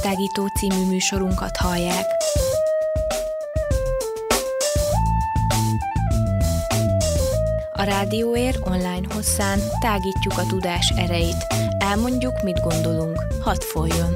Értágító című műsorunkat hallják. A Rádióér online hosszán tágítjuk a tudás erejét. Elmondjuk, mit gondolunk. Hadd folyjon!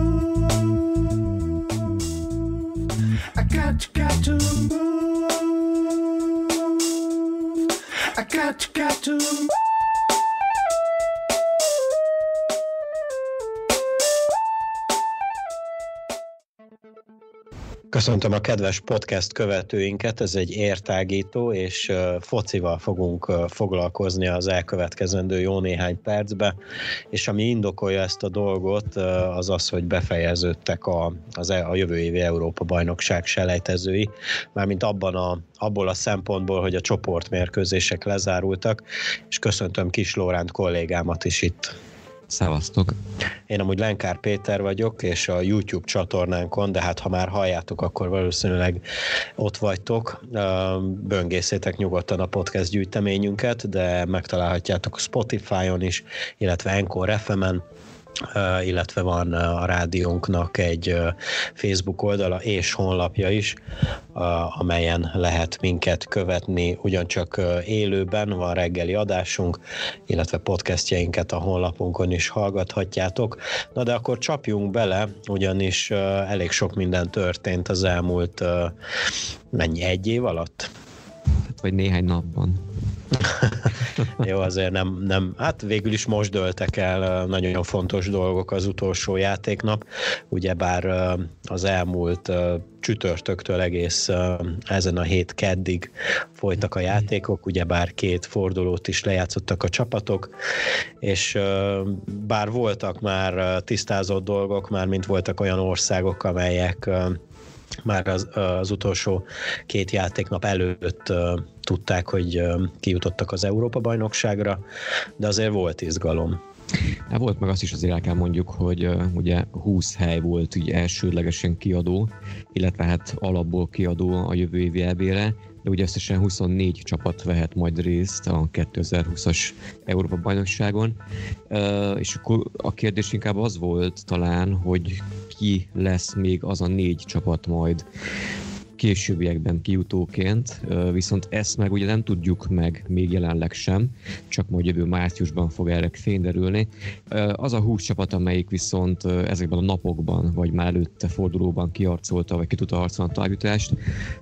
Köszöntöm a kedves podcast követőinket, ez egy értágító, és focival fogunk foglalkozni az elkövetkezendő jó néhány percbe, és ami indokolja ezt a dolgot, az az, hogy befejeződtek a jövő évi Európa-bajnokság selejtezői, mármint abból a szempontból, hogy a csoportmérkőzések lezárultak, és köszöntöm Kis Lóránt kollégámat is itt. Szevasztok! Én amúgy Lenkár Péter vagyok, és a YouTube csatornánkon, de hát ha már halljátok, akkor valószínűleg ott vagytok. Böngészétek nyugodtan a podcast gyűjteményünket, de megtalálhatjátok Spotify-on is, illetve Anchor FM-en, illetve van a rádiónknak egy Facebook oldala és honlapja is, amelyen lehet minket követni, ugyancsak élőben van reggeli adásunk, illetve podcastjainket a honlapunkon is hallgathatjátok. Na de akkor csapjunk bele, ugyanis elég sok minden történt az elmúlt egy év alatt? Vagy néhány napban. Jó, azért nem, hát végül is most dőltek el nagyon fontos dolgok az utolsó játéknap, ugyebár az elmúlt csütörtöktől egész ezen a hét keddig folytak a játékok, ugyebár 2 fordulót is lejátszottak a csapatok, és bár voltak már tisztázott dolgok, már mint voltak olyan országok, amelyek már az utolsó 2 játéknap előtt tudták, hogy kijutottak az Európa-bajnokságra, de azért volt izgalom. Volt meg azt is azért el kell mondjuk, hogy ugye 20 hely volt így elsődlegesen kiadó, illetve hát alapból kiadó a jövő évi EB-re, de ugye összesen 24 csapat vehet majd részt a 2020-as Európa-bajnokságon, és akkor a kérdés inkább az volt talán, hogy ki lesz még az a 4 csapat majd későbbiekben kijutóként, viszont ezt meg ugye nem tudjuk meg még jelenleg sem, csak majd jövő márciusban fog erre fényderülni. Az a 20 csapat, amelyik viszont ezekben a napokban, vagy már előtte fordulóban kiharcolta, vagy ki tudta harcolni a továbbjutást,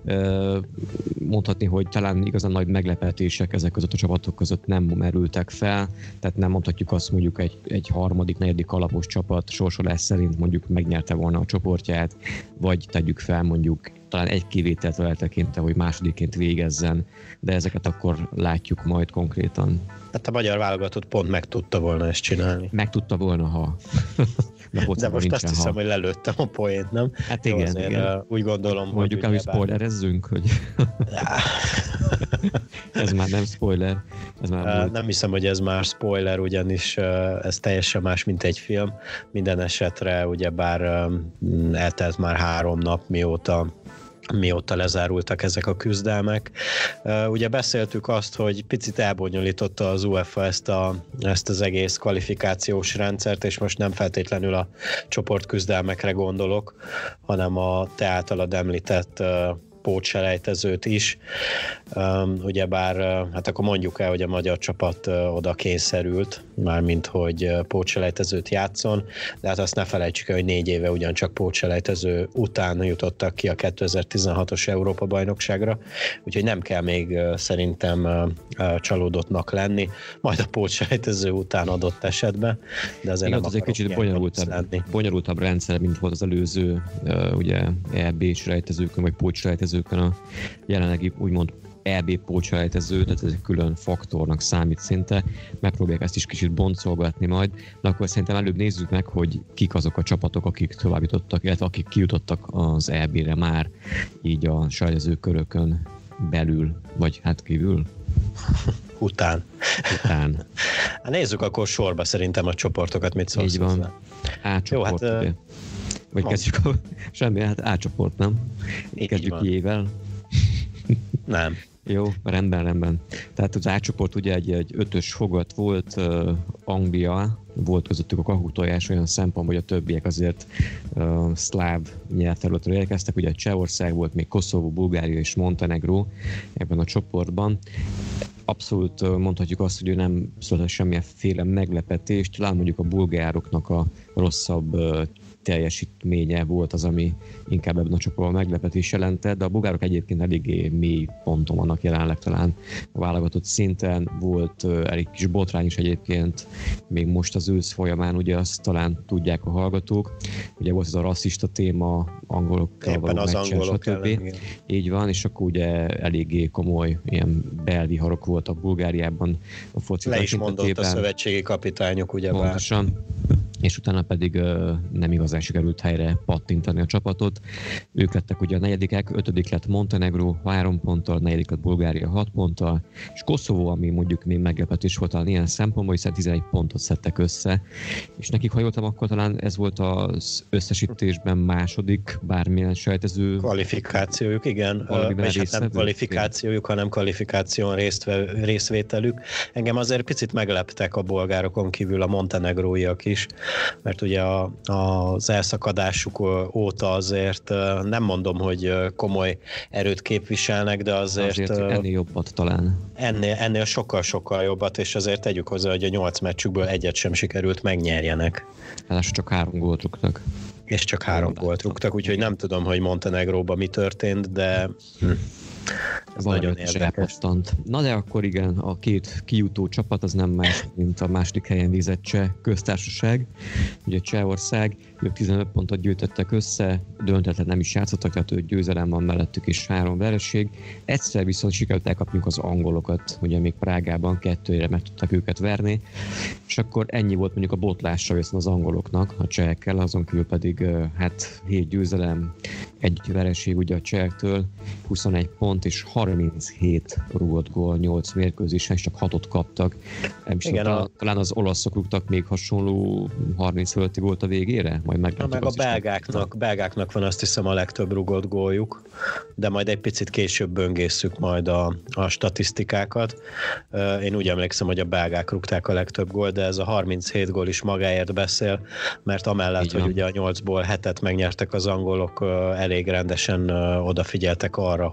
mondhatni, hogy talán igazán nagy meglepetések ezek között a csapatok között nem merültek fel, tehát nem mondhatjuk azt mondjuk egy harmadik, negyedik alapos csapat sorsolás szerint mondjuk megnyerte volna a csoportját, vagy tegyük fel mondjuk talán egy kivételt eltekintve, hogy másodikként végezzen, de ezeket akkor látjuk majd konkrétan. Hát a magyar válogatott pont meg tudta volna ezt csinálni. Meg tudta volna, ha. De most azt hiszem, hogy lelőttem a poént, nem? Hát igen, jó, igen. Úgy gondolom, mondjuk el, hogy spoilerezzünk, hogy ez már nem spoiler. Ez már nem hiszem, hogy ez már spoiler, ugyanis ez teljesen más, mint egy film. Minden esetre ugyebár eltelt már 3 nap, mióta lezárultak ezek a küzdelmek. Ugye beszéltük azt, hogy picit elbonyolította az UEFA ezt az egész kvalifikációs rendszert, és most nem feltétlenül a csoportküzdelmekre gondolok, hanem a te általad említett pótselejtezőt is. Ugyebár, hát akkor mondjuk el, hogy a magyar csapat oda kényszerült, mármint hogy pótselejtezőt játszon, de hát azt ne felejtsük el, hogy 4 éve ugyancsak pótselejtező után jutottak ki a 2016-os Európa-bajnokságra, úgyhogy nem kell még szerintem csalódottnak lenni, majd a pótselejtező után adott esetben, de azért igen, nem az egy kicsit bonyolultabb rendszer, mint volt az előző ugye EB-selejtezőkön, vagy pótselejtezőkön a jelenlegi úgymond EB pótselejtező, tehát ez egy külön faktornak számít szinte. Megpróbálják ezt is kicsit boncolgatni majd, de akkor szerintem előbb nézzük meg, hogy kik azok a csapatok, akik tovább jutottak, illetve akik kijutottak az EB-re már így a selejtező körökön belül, vagy hát kívül. Után. Hát nézzük akkor sorba szerintem a csoportokat, mit szólsz. Így van. A-csoport, jó, hát, vagy kezdjük semmi, hát A-csoport, nem? Kezdjük J-vel. Nem. Jó, rendben. Tehát az átcsoport ugye egy 5-ös fogat volt, Anglia, volt közöttük a kahutojás olyan szempontból, hogy a többiek azért szláv nyelvterületről érkeztek, ugye Csehország volt, még Koszovó, Bulgária és Montenegró ebben a csoportban. Abszolút mondhatjuk azt, hogy nem született semmilyenféle meglepetést, talán mondjuk a bulgároknak a rosszabb teljesítménye volt az, ami inkább ebben a csoportban meglepetés jelentett, de a bulgárok egyébként eléggé mély ponton vannak jelenleg talán a válogatott szinten. Volt elég kis botrány is egyébként, még most az ősz folyamán, ugye azt talán tudják a hallgatók. Ugye volt ez a rasszista téma, angolokkal való meccsen, stb. Így van, és akkor ugye eléggé komoly ilyen belviharok voltak Bulgáriában a foci. Le is mondott a szövetségi kapitányok, ugye pontosan. És utána pedig nem igazán sikerült helyre pattintani a csapatot. Ők lettek ugye a negyedikek, 5. lett Montenegró 3 ponttal, 4. lett Bulgária 6 ponttal, és Koszovó, ami mondjuk még meglepetés volt talán ilyen szempontból, hiszen 11 pontot szedtek össze, és nekik, ha jól tudom, akkor talán ez volt az összesítésben második bármilyen sejtező kvalifikációjuk, igen. És hát nem kvalifikációjuk, hanem kvalifikáción részvételük. Engem azért picit megleptek a bolgárokon kívül a montenegróiak is, mert ugye az elszakadásuk óta azért nem mondom, hogy komoly erőt képviselnek, de azért ennél jobbat talán. Ennél sokkal-sokkal jobbat, és azért tegyük hozzá, hogy a 8 meccsükből egyet sem sikerült megnyerjenek. Hát csak 3 gólt rúgtak. És csak 3 gólt rúgtak, úgyhogy nem tudom, hogy Montenegróban mi történt, de ez nagyon érdekes. Na de akkor igen, a 2 kijutó csapat az nem más, mint a második helyen végzett Cseh köztársaság. Ugye Csehország, ők 15 pontot gyűjtöttek össze, döntetlen nem is játszottak, tehát 5 győzelem van mellettük és 3 vereség. Egyszer viszont sikerült elkapniuk az angolokat, ugye még Prágában 2-re meg tudtak őket verni, és akkor ennyi volt mondjuk a botlásra viszont az angoloknak, a csehekkel, azon kívül pedig hát 7 győzelem, 1 vereség ugye a csehektől, 21 pont és 37 rúgott gól 8 mérkőzésen, és csak 6-ot kaptak. Igen, talán az olaszok rúgtak még hasonló 30 fölötti gólt a végére? Majd meg a belgáknak van azt hiszem a legtöbb rúgott góljuk, de majd egy picit később böngészük majd a statisztikákat. Én úgy emlékszem, hogy a belgák rúgták a legtöbb gólt, de ez a 37 gól is magáért beszél, mert amellett, hogy ugye a 8-ból 7-et megnyertek az angolok, elég rendesen odafigyeltek arra,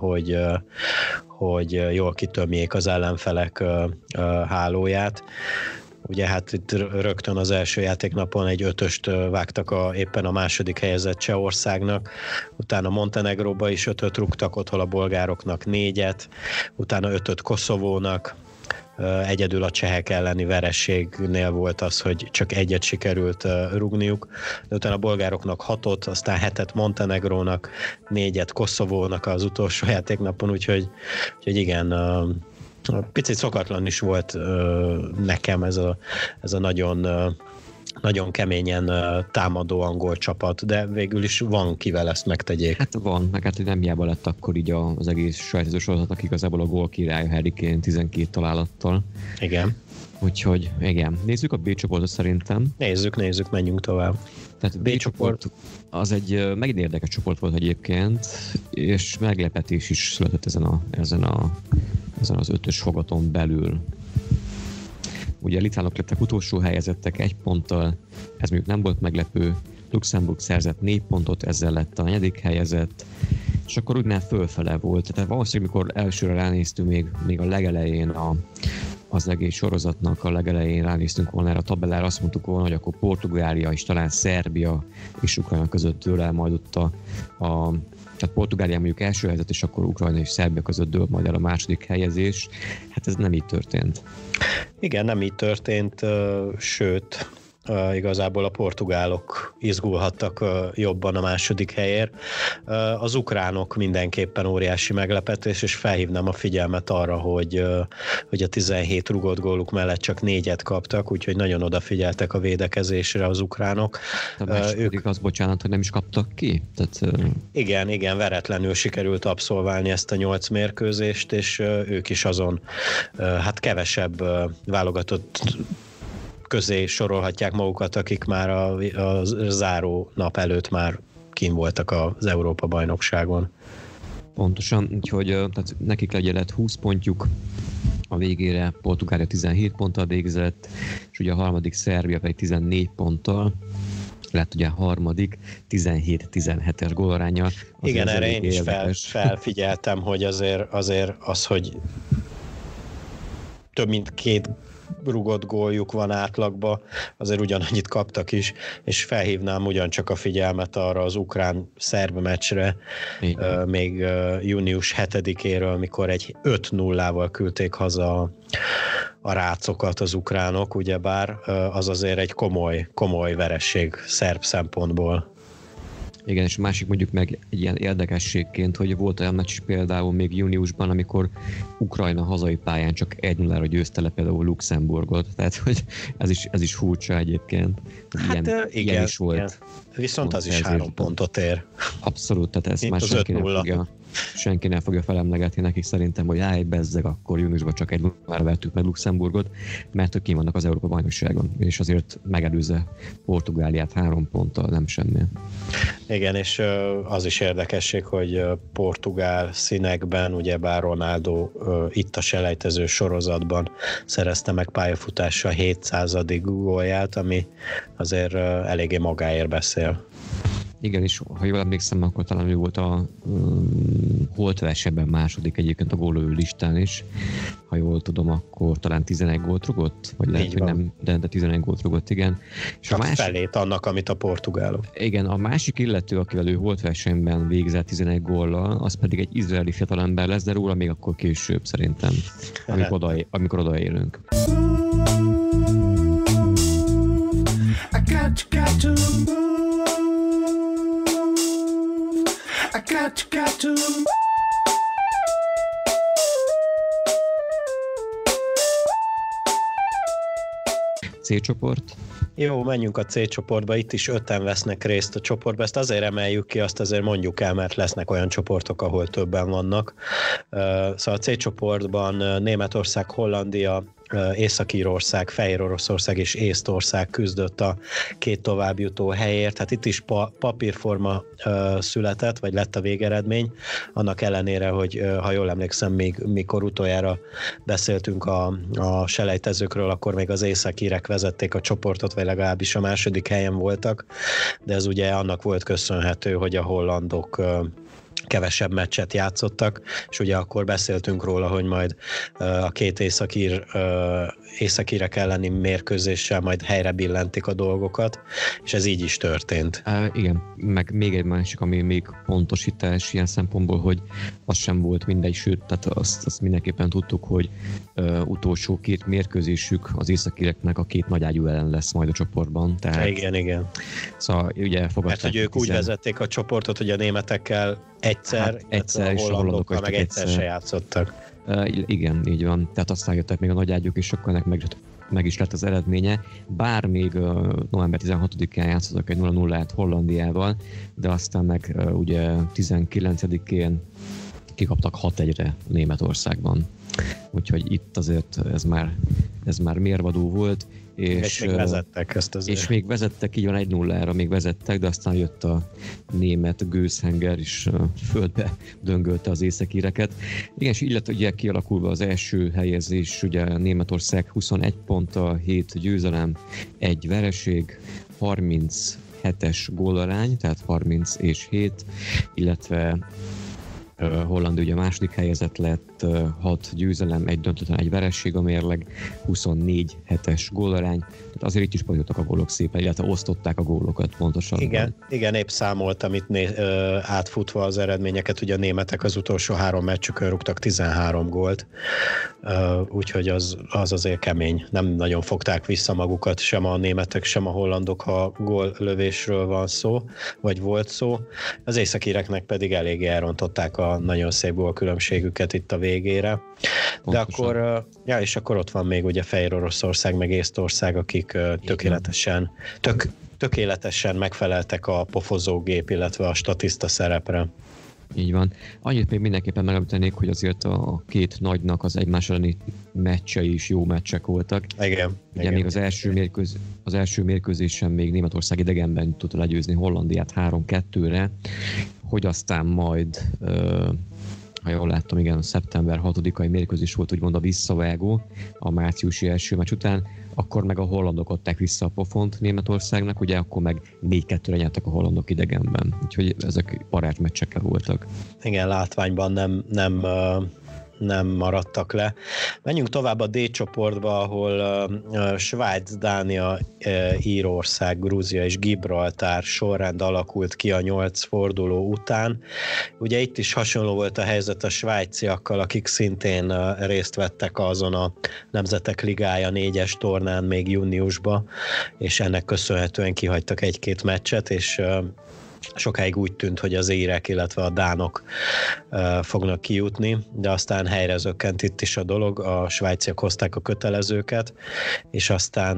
hogy jól kitömjék az ellenfelek hálóját. Ugye hát itt rögtön az első játéknapon egy 5-öst vágtak éppen a második helyezett Csehországnak, utána Montenegróba is 5-öt rúgtak, otthon a bolgároknak 4-et, utána 5-öt Koszovónak, egyedül a csehek elleni vereségnél volt az, hogy csak 1-et sikerült rúgniuk, de utána a bolgároknak 6-ot, aztán 7-et Montenegrónak, 4-et Koszovónak az utolsó játéknapon, úgyhogy igen, picit szokatlan is volt nekem ez a nagyon keményen támadó angol csapat, de végül is van kivel ezt megtegyék. Hát van, meg hát nem hiába lett akkor így az egész sajtozó sorozatnak igazából a gólkirály Harry Kane 12 találattal. Igen. Úgyhogy igen, nézzük a B csoportot szerintem. Nézzük, menjünk tovább. Tehát B csoport az egy megint érdekes csoport volt egyébként, és meglepetés is született ezen az 5-ös fogaton belül. Ugye a litvánok lettek utolsó helyezettek 1 ponttal, ez mondjuk nem volt meglepő. Luxemburg szerzett 4 pontot, ezzel lett a 4. helyezett, és akkor úgy nem fölfele volt. Tehát valószínűleg, mikor elsőre ránéztünk még a legelején az egész sorozatnak a legelején ránéztünk volna erre a tabellára, azt mondtuk volna, hogy akkor Portugália és talán Szerbia és Ukrajna között dől el majd ott tehát Portugália mondjuk első helyzet, és akkor Ukrajna és Szerbia között dől majd el a második helyezés. Hát ez nem így történt. Igen, nem így történt, sőt, igazából a portugálok izgulhattak jobban a második helyért. Az ukránok mindenképpen óriási meglepetés, és felhívnám a figyelmet arra, hogy a 17 rugott góluk mellett csak 4-et kaptak, úgyhogy nagyon odafigyeltek a védekezésre az ukránok. A második az, bocsánat, hogy nem is kaptak ki? Tehát, Igen, veretlenül sikerült abszolválni ezt a 8 mérkőzést, és ők is azon hát kevesebb válogatott közé sorolhatják magukat, akik már a záró nap előtt már kín voltak az Európa-bajnokságon. Pontosan, úgyhogy tehát nekik lett 20 pontjuk, a végére Portugália 17 ponttal végzett, és ugye a harmadik Szerbia pedig 14 ponttal, lett ugye a harmadik 17-17-es gólaránnyal. Igen, erre én is felfigyeltem, hogy azért az, hogy több mint 2 rugott góljuk van átlagban, azért ugyanannyit kaptak is, és felhívnám ugyancsak a figyelmet arra az ukrán-szerb meccsre, még június 7-éről, mikor egy 5-0-val küldték haza a rácokat az ukránok, ugyebár az azért egy komoly veresség szerb szempontból. Igen, és másik mondjuk meg egy ilyen érdekességként, hogy volt olyan meccs például még júniusban, amikor Ukrajna hazai pályán csak 1-0-ra győzte le például Luxemburgot, tehát hogy ez is furcsa egyébként. Hát ilyen is volt. Igen. Viszont az is 3 pontot ér. Abszolút, tehát ezt már senki nem fogja felemlegetni nekik szerintem, hogy állj bezzeg, akkor júniusban csak 1-0-ra vettük meg Luxemburgot, mert hogy kim vannak az Európa-bajnokságon, és azért megelőzze Portugáliát 3 ponttal, nem semmi. Igen, és az is érdekesség, hogy portugál színekben, ugyebár Ronaldo itt a selejtező sorozatban szerezte meg pályafutása 700. gólját, ami azért eléggé magáért beszél. Igen, és ha jól emlékszem, akkor talán ő volt a holtversenyben második egyébként a gólölő listán is. Ha jól tudom, akkor talán 11 gólt rugott, vagy lehet, hogy nem, de 11 gólt rugott, igen. És csak a másik, felét annak, amit a portugálok. Igen, a másik illető, akivel ő holtversenyben végzett 11 góllal, az pedig egy izraeli fiatalember lesz, de róla még akkor később szerintem, amikor odaérünk. Got to. C csoport. Jó, menjünk a C csoportba, itt is 5-en vesznek részt a csoportba, ezt azért emeljük ki, azt azért mondjuk el, mert lesznek olyan csoportok, ahol többen vannak. Szóval a C csoportban Németország, Hollandia, Észak-Írország, Fehér-Oroszország és Észtország küzdött a 2 továbbjutó helyért. Hát itt is papírforma született, vagy lett a végeredmény, annak ellenére, hogy ha jól emlékszem, még mikor utoljára beszéltünk a selejtezőkről, akkor még az észak-írek vezették a csoportot, vagy legalábbis a második helyen voltak, de ez ugye annak volt köszönhető, hogy a hollandok kevesebb meccset játszottak, és ugye akkor beszéltünk róla, hogy majd a 2 északírek elleni mérkőzéssel majd helyre billentik a dolgokat, és ez így is történt. Igen, meg még egy másik, ami még pontosítás ilyen szempontból, hogy az sem volt mindegy, sőt, tehát azt mindenképpen tudtuk, hogy utolsó 2 mérkőzésük az északireknek a 2 nagyágyú ellen lesz majd a csoportban. Tehát, igen. Szóval ugye fogadták. Mert hogy ők úgy vezették a csoportot, hogy a németekkel egyszer és a hollandokkal meg egyszer se játszottak. Igen, így van. Tehát aztán jöttek még a nagyágyúk, és akkor ennek meg is lett az eredménye. Bár még november 16-án játszottak egy 0-0-át Hollandiával, de aztán meg ugye 19-én kikaptak 6-1-re Németországban. Úgyhogy itt azért ez már mérvadó volt. És még vezettek ezt azért. És még vezettek, így van 1-0-ra még vezettek, de aztán jött a német gőzhenger, és földbe döngölte az északíreket. Igen, és így lett ugye kialakulva az első helyezés, ugye Németország 21 ponttal, 7 győzelem, 1 vereség, 37-es gólarány, tehát 30 és 7, illetve Hollandia ugye a második helyezett lett, 6 győzelem, 1 döntetlen, 1 veresség a mérleg, 24-7-es gólarány. Tehát azért itt is pagyoltak a gólok szépen, illetve osztották a gólokat pontosan. Igen, épp számoltam itt átfutva az eredményeket, ugye a németek az utolsó 3 meccsükön rúgtak 13 gólt, úgyhogy az azért kemény. Nem nagyon fogták vissza magukat, sem a németek, sem a hollandok, ha góllövésről van szó, vagy volt szó. Az északireknek pedig eléggé elrontották a nagyon szép gólkülönbségüket itt a végére. De akkor, és akkor ott van még ugye Fehér-Oroszország, meg Észtország, akik tökéletesen megfeleltek a pofozógép, illetve a statiszta szerepre. Így van. Annyit még mindenképpen megemlítenék, hogy azért a 2 nagynak az egymás elleni meccsei is jó meccsek voltak. Igen. Még az első mérkőzésen még Németország idegenben tudta legyőzni Hollandiát 3-2-re, hogy aztán majd ha jól láttam, igen, a szeptember 6-ai mérkőzés volt úgymond a visszavágó a márciusi első meccs után, akkor meg a hollandok adták vissza a pofont Németországnak, ugye akkor meg 4-2-re nyertek a hollandok idegenben. Úgyhogy ezek barátmeccsekkel voltak. Igen, látványban nem maradtak le. Menjünk tovább a D csoportba, ahol Svájc, Dánia, Írország, Grúzia és Gibraltár sorrend alakult ki a 8 forduló után. Ugye itt is hasonló volt a helyzet a svájciakkal, akik szintén részt vettek azon a Nemzetek Ligája 4-es tornán még júniusban, és ennek köszönhetően kihagytak egy-két meccset, és sokáig úgy tűnt, hogy az írek, illetve a dánok fognak kijutni, de aztán helyre zökkent itt is a dolog, a svájciak hozták a kötelezőket, és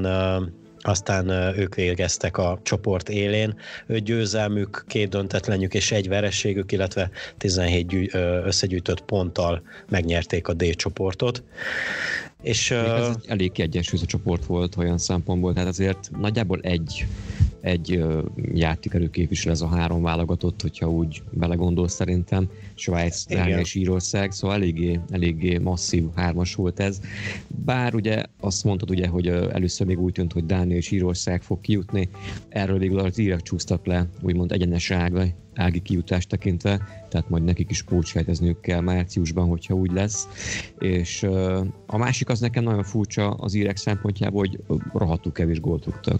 aztán ők végeztek a csoport élén. 5 győzelmük, 2 döntetlenjük és 1 vereségük, illetve 17 összegyűjtött ponttal megnyerték a D csoportot. És ez egy elég kiegyensúlyozott csoport volt olyan szempontból, tehát azért nagyjából egy játékerő képvisel ez a 3 válogatott, hogyha úgy belegondolsz szerintem, Svájc, Dánia és Írország, szóval eléggé masszív 3-as volt ez. Bár ugye azt mondtad ugye, hogy először még úgy tűnt, hogy Dánia és Írország fog kijutni, erről végül az írek csúsztak le, úgymond egyenes ági kijutást tekintve, tehát majd nekik is pótsejtezniük kell márciusban, hogyha úgy lesz. És a másik az nekem nagyon furcsa az írek szempontjából, hogy rohadtul kevés gólt rúgtak.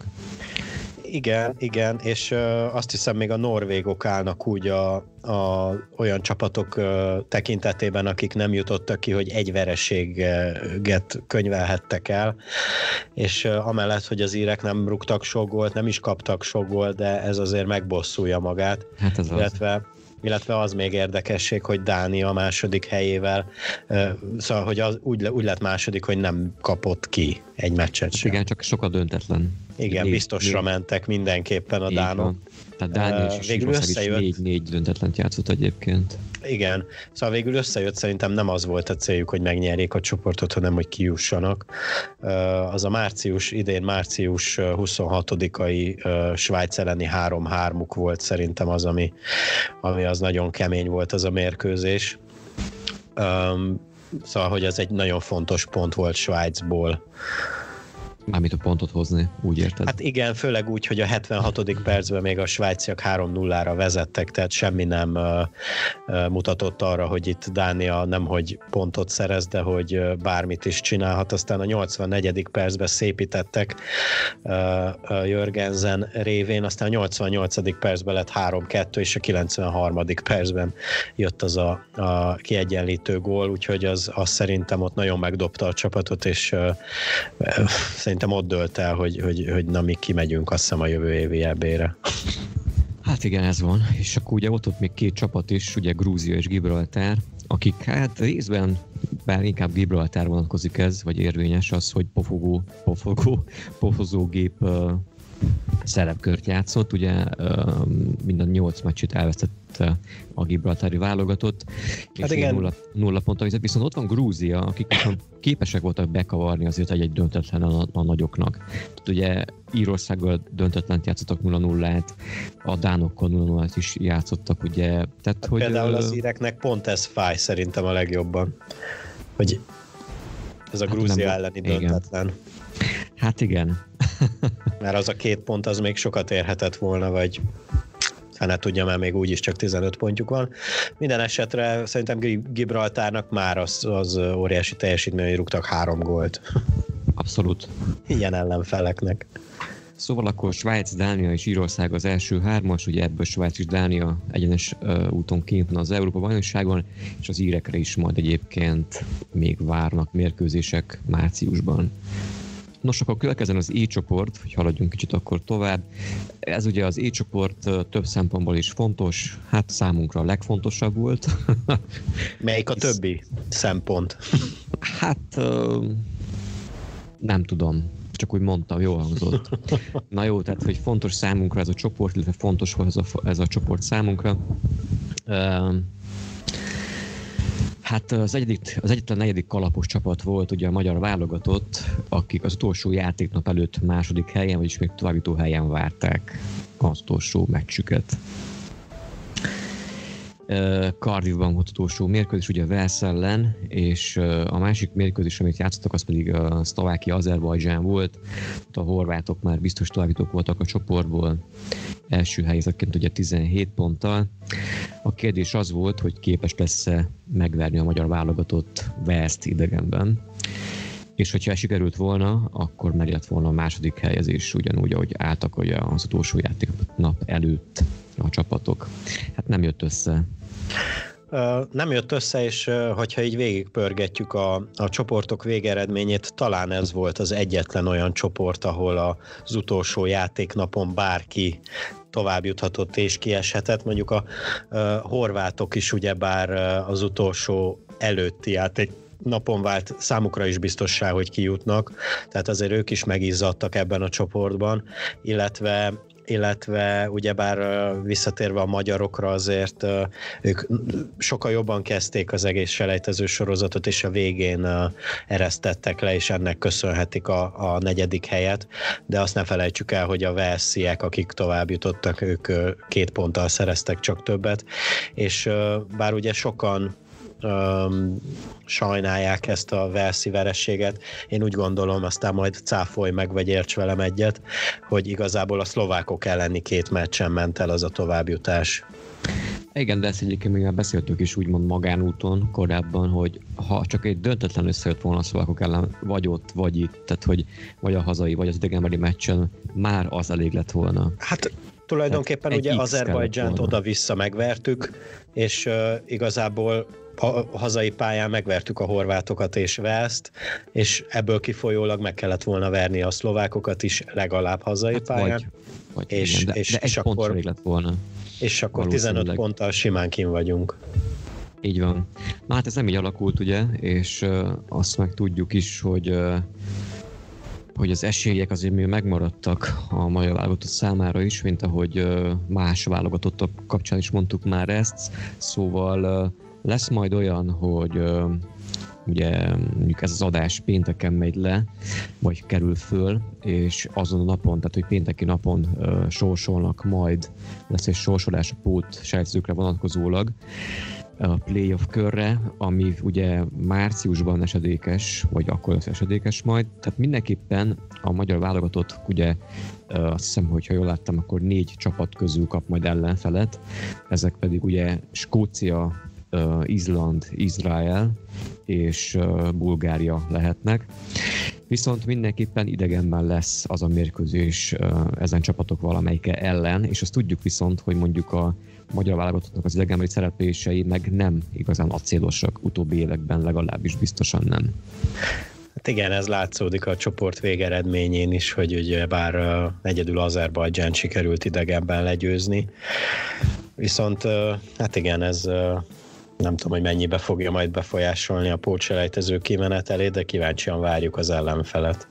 Igen, és azt hiszem még a norvégok állnak úgy olyan csapatok tekintetében, akik nem jutottak ki, hogy 1 vereséget könyvelhettek el, és amellett, hogy az írek nem rúgtak sok gólt, nem is kaptak sok gólt, de ez azért megbosszulja magát. Hát ez illetve az még érdekesség, hogy Dánia második helyével, szóval hogy úgy lett második, hogy nem kapott ki egy meccset sem. Igen, csak sokat döntetlen. Igen, biztosra mentek mindenképpen a dánok. Tehát Dánia és Írország is 4 döntetlent játszott egyébként. Igen, szóval végül összejött, szerintem nem az volt a céljuk, hogy megnyerjék a csoportot, hanem hogy kijussanak. Az a idén március 26-ai Svájc elleni 3-3-uk volt szerintem az, ami az nagyon kemény volt az a mérkőzés. Szóval, hogy ez egy nagyon fontos pont volt Svájcból. Mármint a pontot hozni, úgy érted? Hát igen, főleg úgy, hogy a 76. percben még a svájciak 3-0-ra vezettek, tehát semmi nem mutatott arra, hogy itt Dánia nemhogy pontot szerez, de hogy bármit is csinálhat. Aztán a 84. percben szépítettek Jörgensen révén, aztán a 88. percben lett 3-2, és a 93. percben jött az a kiegyenlítő gól, úgyhogy az szerintem ott nagyon megdobta a csapatot, és szerintem ott dőlt el, hogy na mi kimegyünk, azt hiszem, a jövő évi EB-re. Hát igen, ez van. És akkor ugye ott még 2 csapat is, ugye Grúzia és Gibraltár, akik hát részben, bár inkább Gibraltár vonatkozik ez, vagy érvényes az, hogy pofozógép szerepkört játszott, ugye minden 8 meccsét elvesztette a gibraltári válogatott, hát és 0 ponttal, viszont ott van Grúzia, akik képesek voltak bekavarni azért egy döntetlen a nagyoknak. Tehát ugye Írországgal döntetlent játszottak 0-0-át, a dánokkal 0-0-át is játszottak, ugye. Tehát, hogy, például az íreknek pont ez fáj szerintem a legjobban, hogy ez a Grúzia elleni döntetlen. Hát igen. Mert az a 2 pont az még sokat érhetett volna, vagy hát ne tudja, mert még úgyis csak 15 pontjuk van. Minden esetre szerintem Gibraltárnak már az óriási teljesítmény, hogy rúgtak 3 gólt. Abszolút. Ilyen ellenfeleknek. Szóval akkor Svájc, Dánia és Írország az első 3-as, ugye ebből Svájc és Dánia egyenes úton kint van az Európa-bajnokságon, és az írekre is majd egyébként még várnak mérkőzések márciusban. Nos, akkor következzen az E csoport, hogy haladjunk kicsit akkor tovább. Ez ugye az E csoport több szempontból is fontos, hát számunkra a legfontosabb volt. Melyik a többi szempont? Hát nem tudom, csak úgy mondtam, jól hangzott. Na jó, tehát hogy fontos számunkra ez a csoport, illetve fontos volt ez a csoport számunkra. Hát az egyetlen 4. kalapos csapat volt ugye a magyar válogatott, akik az utolsó játéknap előtt második helyen, vagyis még továbbjutó helyen várták az utolsó meccsüket. Cardiffban volt utolsó mérkőzés, ugye Wales ellen, és a másik mérkőzés, amit játszottak, az pedig a Szlovákia-Azerbajdzsán volt. A horvátok már biztos továbbjutók voltak a csoportból, első helyzetként ugye 17 ponttal. A kérdés az volt, hogy képes lesz-e megverni a magyar válogatott Walest idegenben. És hogyha sikerült volna, akkor meg lett volna a második helyezés, ugyanúgy, ahogy álltak ugye az utolsó játéknap előtt a csapatok. Hát nem jött össze. Nem jött össze, és hogyha így végigpörgetjük a csoportok végeredményét, talán ez volt az egyetlen olyan csoport, ahol az utolsó játéknapon bárki tovább juthatott és kieshetett. Mondjuk a horvátok is ugyebár az utolsó előtti játéknapon vált számukra is biztossá, hogy kijutnak, tehát azért ők is megizzadtak ebben a csoportban, illetve ugyebár visszatérve a magyarokra azért ők sokkal jobban kezdték az egész selejtező sorozatot, és a végén eresztettek le, és ennek köszönhetik a negyedik helyet, de azt ne felejtsük el, hogy a walesiek, akik tovább jutottak, ők 2 ponttal szereztek csak többet, és bár ugye sokan sajnálják ezt a walesi verességet. Én úgy gondolom, aztán majd cáfolj meg, vagy érts velem egyet, hogy igazából a szlovákok elleni 2 meccsen ment el az a továbbjutás. Igen, de ezt egyébként még már beszéltük is úgymond magánúton korábban, hogy ha csak egy döntetlen összejött volna a szlovákok ellen, vagy ott, vagy itt, tehát hogy vagy a hazai, vagy az idegenbeli meccsen, már az elég lett volna. Hát tulajdonképpen ugye Azerbajdzsánt oda-vissza megvertük, és igazából a hazai pályán megvertük a horvátokat és Walest, és ebből kifolyólag meg kellett volna verni a szlovákokat is legalább hazai pályán. És egy pont elég lett volna. És akkor 15 ponttal simán kin vagyunk. Így van. Na hát ez nem így alakult, ugye, és azt meg tudjuk is, hogy az esélyek azért még megmaradtak a magyar válogatott számára is, mint ahogy más válogatottak kapcsán is mondtuk már ezt. Szóval lesz majd olyan, hogy ugye mondjuk ez az adás pénteken megy le, vagy kerül föl, és azon a napon, tehát hogy pénteki napon sorsolnak majd, lesz egy sorsolás a pót selejtezőkre vonatkozólag a playoff körre, ami ugye márciusban esedékes, vagy akkor lesz esedékes majd. Tehát mindenképpen a magyar válogatott, ugye azt hiszem, hogyha jól láttam, akkor 4 csapat közül kap majd ellenfelet. Ezek pedig ugye Skócia, Izland, Izrael és Bulgária lehetnek. Viszont mindenképpen idegenben lesz az a mérkőzés ezen csapatok valamelyike ellen, és azt tudjuk viszont, hogy mondjuk a magyar válogatottnak az idegenbeli szereplései meg nem igazán acélosak, utóbbi években legalábbis biztosan nem. Hát igen, ez látszódik a csoport végeredményén is, hogy ugye bár egyedül Azerbajdzsán sikerült idegenben legyőzni. Viszont hát igen, ez nem tudom, hogy mennyibe fogja majd befolyásolni a pótselejtező kimenetelét, de kíváncsian várjuk az ellenfelet.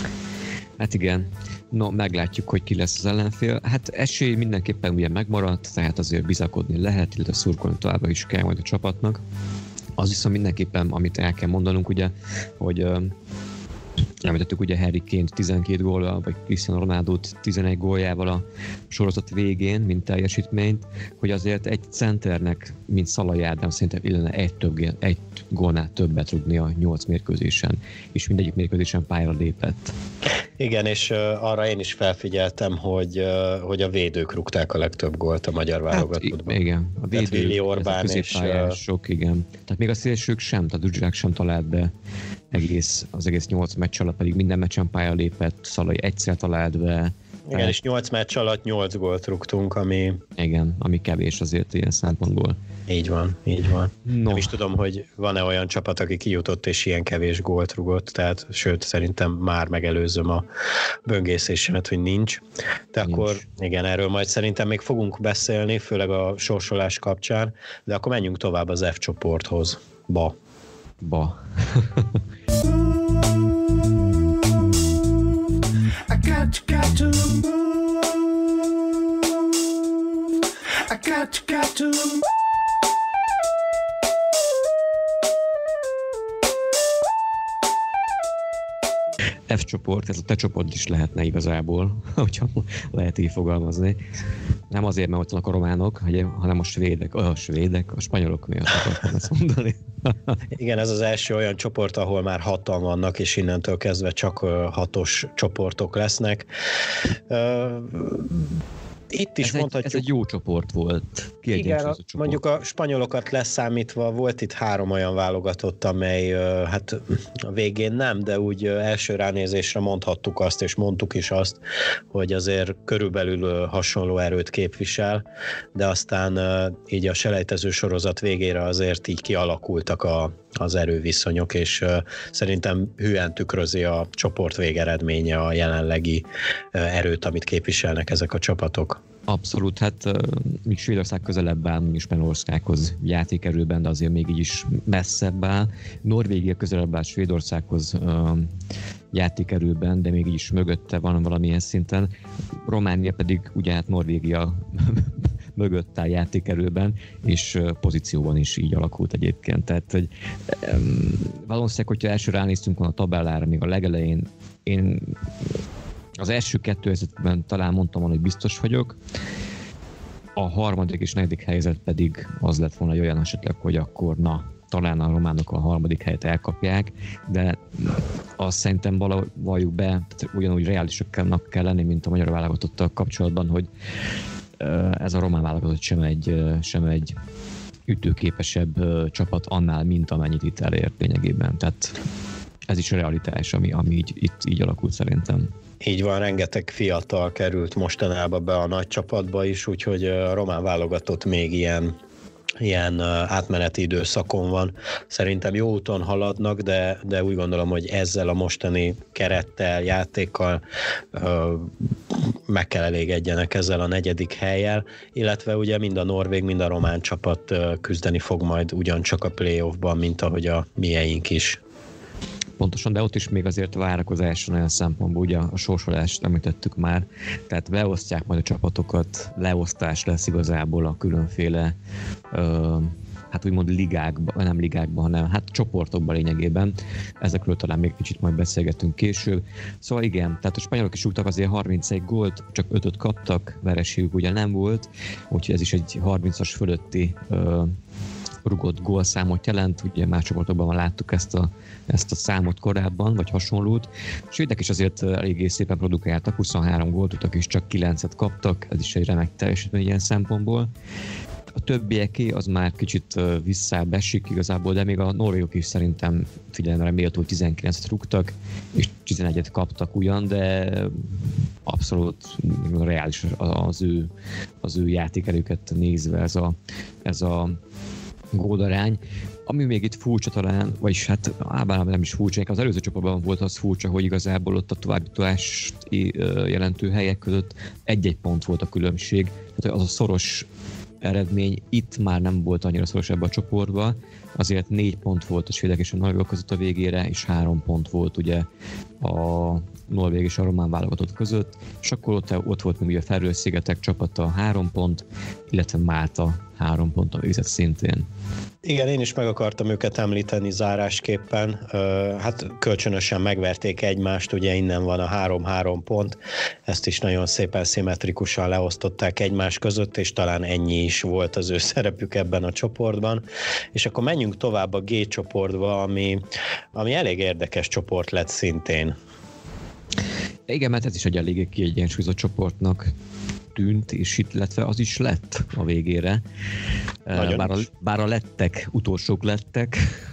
Hát igen, no, meglátjuk, hogy ki lesz az ellenfél. Hát esély mindenképpen ugye megmaradt, tehát azért bizakodni lehet, illetve szurkolni továbbra is kell majd a csapatnak. Az viszont mindenképpen, amit el kell mondanunk, ugye, hogy említettük ugye Harry Kane-t 12 góllal, vagy Cristiano Ronaldo-t 11 góljával a sorozat végén, mint teljesítményt, hogy azért egy centernek, mint Szalai Ádám szerintem illene egy gólnál többet rúgni a 8 mérkőzésen, és mindegyik mérkőzésen pályára lépett. Igen, és arra én is felfigyeltem, hogy a védők rúgták a legtöbb gólt a magyar válogatottban. Hát, igen, a védők, Willi Orbán és sok, igen. Tehát még a szélsők sem, tehát Dudzsák sem talált be az egész 8 meccs alatt, pedig minden meccsen pályára lépett, Szalai egyszer talált be. Igen, és 8 meccs alatt 8 gólt rúgtunk, ami... Igen, ami kevés azért ilyen szempontból. Így van, így van. No. Nem is tudom, hogy van-e olyan csapat, aki kijutott és ilyen kevés gólt rúgott, tehát sőt, szerintem már megelőzöm a böngészésemet, hogy nincs. De nincs. Akkor igen, erről majd szerintem még fogunk beszélni, főleg a sorsolás kapcsán, de akkor menjünk tovább az F csoporthoz. Ba. Got to move. I got to move. F csoport, ez a te csoport is lehetne igazából, hogyha lehet így fogalmazni. Nem azért, mert ott vannak a románok, hanem a svédek, a spanyolok miatt akartam ezt mondani. Igen, ez az első olyan csoport, ahol már 6-an vannak, és innentől kezdve csak 6-os csoportok lesznek. Itt is mondhatjuk... Ez egy jó csoport volt. Igen, csoport. Mondjuk a spanyolokat leszámítva volt itt 3 olyan válogatott, amely hát a végén nem, de úgy első ránézésre mondhattuk azt, és mondtuk is azt, hogy azért körülbelül hasonló erőt képvisel, de aztán így a selejtező sorozat végére azért így kialakultak az erőviszonyok, és szerintem hűen tükrözi a csoport végeredménye a jelenlegi erőt, amit képviselnek ezek a csapatok. Abszolút, hát még Svédország közelebb áll, mondjuk Spanyolországhoz játékerőben, de azért még így is messzebb áll. Norvégia közelebb áll Svédországhoz játékerőben, de még így is mögötte van valamilyen szinten. Románia pedig ugye hát Norvégia mögött áll játékerőben, és pozícióban is így alakult egyébként. Tehát, hogy valószínűleg, hogyha első ránéztünk volna a tabellára, még a legelején, én az első 2 helyzetben talán mondtam volna, hogy biztos vagyok. A 3. és 4. helyzet pedig az lett volna, hogy olyan esetleg, hogy akkor talán a románok a 3. helyet elkapják, de azt szerintem valljuk be, tehát ugyanúgy reálisaknak kell lenni, mint a magyar válogatottal kapcsolatban, hogy ez a román válogatott sem egy ütőképesebb csapat annál, mint amennyit itt elért lényegében. Tehát ez is a realitás, ami itt így alakult szerintem. Így van, rengeteg fiatal került mostanában be a nagy csapatba is, úgyhogy a román válogatott még ilyen átmeneti időszakon van. Szerintem jó úton haladnak, de úgy gondolom, hogy ezzel a mostani kerettel, játékkal meg kell elégedjenek ezzel a 4. hellyel, illetve ugye mind a norvég, mind a román csapat küzdeni fog majd ugyancsak a playoffban, mint ahogy a mieink is. Pontosan, de ott is még azért várakozáson olyan szempontból, ugye a sorsolást említettük már, tehát beosztják majd a csapatokat, leosztás lesz igazából a különféle hát úgymond ligákban, nem ligákban, hanem hát csoportokban lényegében. Ezekről talán még kicsit majd beszélgetünk később. Szóval igen, tehát a spanyolok is rúgtak azért 31 gólt, csak 5-öt kaptak, vereségük ugye nem volt, úgyhogy ez is egy 30-as fölötti rugott gólszámot jelent, ugye más csoportokban láttuk ezt a számot korábban, vagy hasonlót. A svédek is azért eléggé szépen produkáltak, 23 gólt tudtak és csak 9-et kaptak, ez is egy remek teljesítmény ilyen szempontból. A többieké az már kicsit visszább esik igazából, de még a norvégok is szerintem figyelemre méltó 19-et rúgtak, és 11-et kaptak ugyan, de abszolút reális az ő játékerőket nézve ez a gólarány. Ami még itt furcsa talán, vagyis hát általában nem is furcsa, az előző csoportban volt az furcsa, hogy igazából ott a továbbjutást jelentő helyek között 1-1 pont volt a különbség, tehát az a szoros eredmény itt már nem volt annyira szoros ebbe a csoportba, azért 4 pont volt a svédek és a norvégok között a végére, és 3 pont volt ugye a norvég és a román válogatott között, és akkor ott volt még a Feröer-szigetek csapata 3 pont, illetve Málta 3 ponton végzett szintén. Igen, én is meg akartam őket említeni zárásképpen. Hát kölcsönösen megverték egymást, ugye innen van a 3-3 pont. Ezt is nagyon szépen szimmetrikusan leosztották egymás között, és talán ennyi is volt az ő szerepük ebben a csoportban. És akkor menjünk tovább a G csoportba, ami elég érdekes csoport lett szintén. Igen, mert ez is egy eléggé kiegyensúlyozott csoportnak tűnt, és itt illetve az is lett a végére. Bár a lettek, utolsók lettek,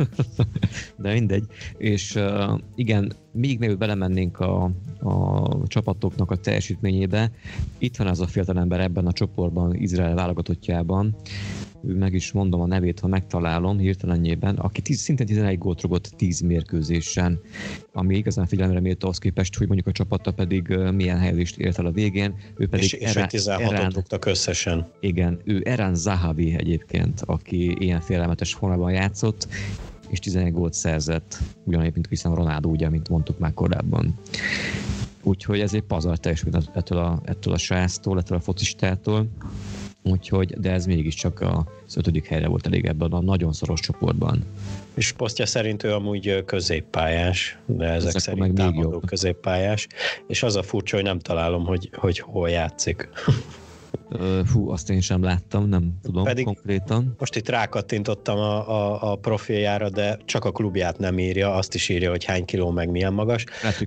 de mindegy. És igen, még mielőtt belemennénk a csapatoknak a teljesítményébe, itt van az a fiatalember ebben a csoportban, Izrael válogatottjában, meg is mondom a nevét, ha megtalálom hirtelenjében, aki szintén 11 gólt rúgott 10 mérkőzésen, ami igazán figyelemre méltó az képest, hogy mondjuk a csapata pedig milyen helyezést ért el a végén. Ő pedig és 16-ot rúgtak összesen. Igen, ő Eran Zahavi egyébként, aki ilyen félelmetes formában játszott, és 11 gólt szerzett, ugyanúgy, mint Cristiano Ronaldo, ugye, mint mondtuk már korábban. Úgyhogy ez egy pazar teljesítmény ettől a sráctól, ettől a focistától. úgyhogy, de ez mégiscsak az 5. helyre volt elég ebben a nagyon szoros csoportban. És posztja szerint ő amúgy középpályás, de ezek szerint támadó középpályás, és az a furcsa, hogy nem találom, hogy hol játszik. Fú, azt én sem láttam, nem tudom pedig konkrétan. Most itt rákattintottam a profiljára, de csak a klubját nem írja, azt is írja, hogy hány kiló meg milyen magas.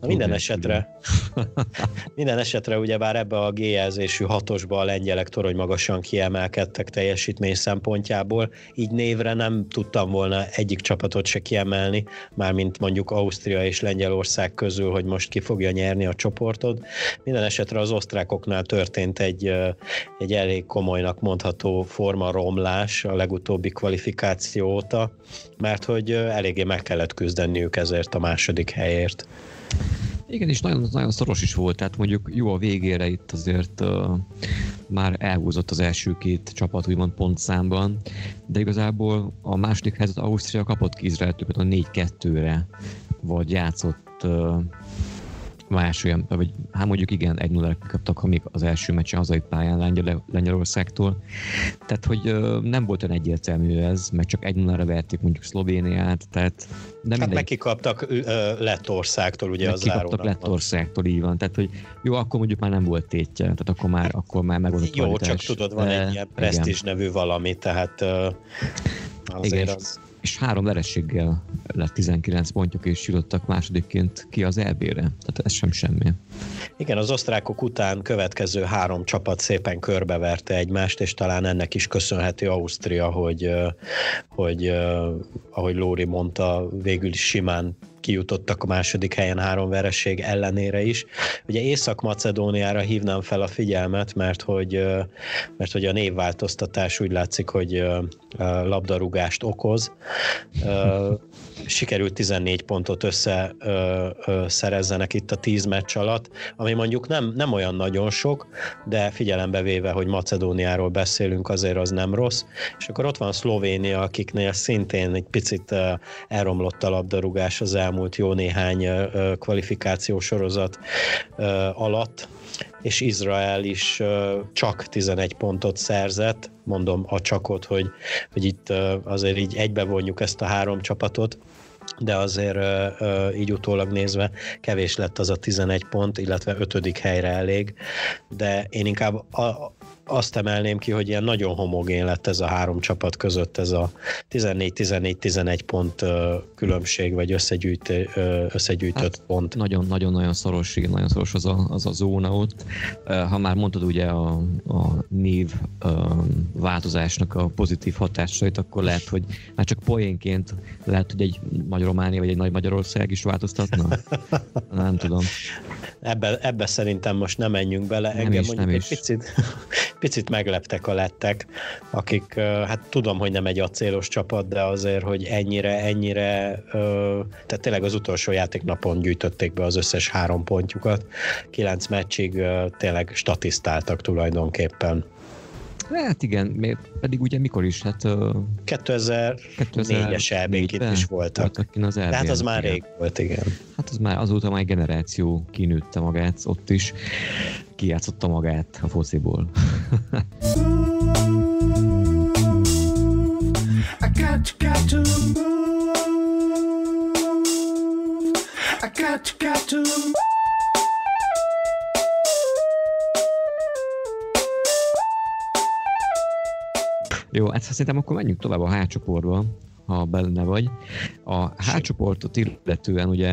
Minden esetre ugyebár ebbe a G-jelzésű 6-osba a lengyelek torony magasan kiemelkedtek teljesítmény szempontjából, így névre nem tudtam volna egyik csapatot se kiemelni, mármint mondjuk Ausztria és Lengyelország közül, hogy most ki fogja nyerni a csoportot. Minden esetre az osztrákoknál történt egy elég komolynak mondható formaromlás a legutóbbi kvalifikáció óta, mert hogy eléggé meg kellett küzdeniük ezért a második helyért. Igen, és nagyon, nagyon szoros is volt, tehát mondjuk jó a végére itt azért már elhúzott az első 2 csapat, úgymond pontszámban, de igazából a második helyzet Ausztria kapott ki Izraeltől a 4-2-re, vagy játszott más olyan, vagy hát mondjuk igen, 1-0-ra kaptak, amik az első meccsen hazai pályán Lengyelországtól. Tehát, hogy nem volt olyan egyértelmű ez, meg csak 1-0-ra verték mondjuk Szlovéniát, tehát nem hát meg kikaptak Lettországtól, ugye az zárónak. Kikaptak Lettországtól, így van. Tehát, hogy jó, akkor mondjuk már nem volt tétje, tehát akkor már megvolt jó, csak tudod, van egy ilyen presztízs nevű valami, tehát azért igen, az... És 3 vereséggel lett 19 pontjuk, és jutottak másodikként ki az EB-re. Tehát ez sem semmi. Igen, az osztrákok után következő 3 csapat szépen körbeverte egymást, és talán ennek is köszönhető Ausztria, hogy ahogy Lóri mondta, végül is simán kijutottak a második helyen 3 vereség ellenére is. Ugye Észak-Macedóniára hívnám fel a figyelmet, mert hogy a névváltoztatás úgy látszik, hogy labdarúgást okoz. Sikerült 14 pontot szerezzenek itt a 10 meccs alatt, ami mondjuk nem olyan nagyon sok, de figyelembe véve, hogy Macedóniáról beszélünk, azért az nem rossz. És akkor ott van Szlovénia, akiknél szintén egy picit elromlott a labdarúgás az elmúlt jó néhány kvalifikációs sorozat alatt, és Izrael is csak 11 pontot szerzett, mondom a csakot, hogy itt azért így egybevonjuk ezt a 3 csapatot, de azért így utólag nézve kevés lett az a 11 pont, illetve 5. helyre elég, de én inkább azt emelném ki, hogy ilyen nagyon homogén lett ez a 3 csapat között, ez a 14-11 pont különbség, vagy összegyűjtött pont. Nagyon-nagyon szoros, igen, nagyon szoros az a zóna ott. Ha már mondtad ugye a név változásnak a pozitív hatásait, akkor lehet, hogy már csak poénként lehet, hogy egy Nagy Románia vagy egy Nagy Magyarország is változtatna? Nem tudom. Ebbe szerintem most nem menjünk bele. Engem mondjuk egy picit megleptek a lettek, akik, hát tudom, hogy nem egy acélos csapat, de azért, hogy ennyire, tehát tényleg az utolsó játéknapon gyűjtötték be az összes 3 pontjukat. 9 meccsig tényleg statisztáltak tulajdonképpen. Hát igen, pedig ugye mikor is? Hát 2004-es EB-k itt is voltak. De hát az már rég volt, igen. Hát azóta már egy generáció kinőtte magát, ott is kijátszotta magát a fociból. Jó, hát szerintem akkor menjünk tovább a H csoportba, ha benne vagy. A H csoportot illetően ugye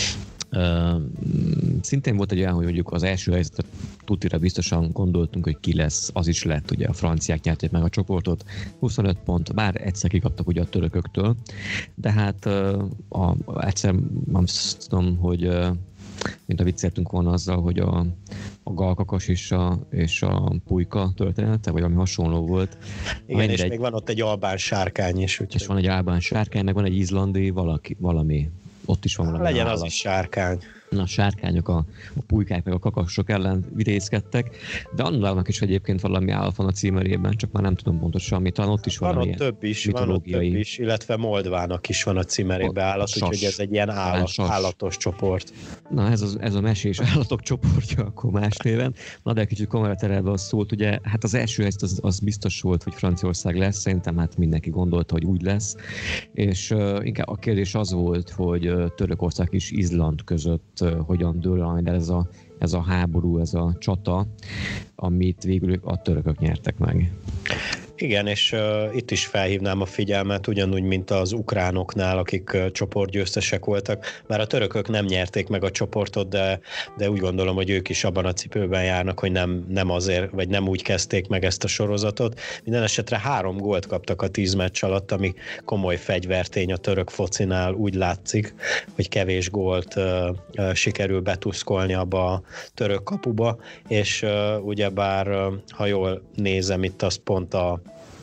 szintén volt egy olyan, hogy mondjuk az első helyzetet tutira biztosan gondoltunk, hogy ki lesz, az is lett, ugye a franciák nyerték meg a csoportot, 25 pont, bár egyszer kikaptak ugye a törököktől, de hát egyszer nem tudom, hogy mint a vicceltünk volna azzal, hogy a Galkakas és a Pulyka története, vagy ami hasonló volt. Igen, és még van ott egy albán sárkány is. Úgyhogy... És van egy albán sárkány, meg van egy izlandi valami. Ott is van valami. Legyen az is sárkány. a sárkányok, a pulykák meg a kakasok ellen vitézkedtek, de Annulának is egyébként valami állat van a címerében, csak már nem tudom pontosan, mi talán ott is valami van ott több is, illetve Moldvának is van a címerében állat, úgyhogy ez egy ilyen állatos csoport. Na ez a mesés állatok csoportja, akkor más néven. Na de kicsit komolyra terelve az szólt, ugye, hát az első az biztos volt, hogy Franciaország lesz, szerintem hát mindenki gondolta, hogy úgy lesz, és inkább a kérdés az volt, hogy Törökország és Izland között hogyan dől majd ez a háború, ez a csata, amit végül a törökök nyertek meg. Igen, és itt is felhívnám a figyelmet, ugyanúgy, mint az ukránoknál, akik csoportgyőztesek voltak. Már a törökök nem nyerték meg a csoportot, de úgy gondolom, hogy ők is abban a cipőben járnak, hogy nem azért, vagy nem úgy kezdték meg ezt a sorozatot. Minden esetre 3 gólt kaptak a 10 meccs alatt, ami komoly fegyvertény a török focinál, úgy látszik, hogy kevés gólt sikerül betuszkolni abba a török kapuba, és ugyebár, ha jól nézem, itt az pont a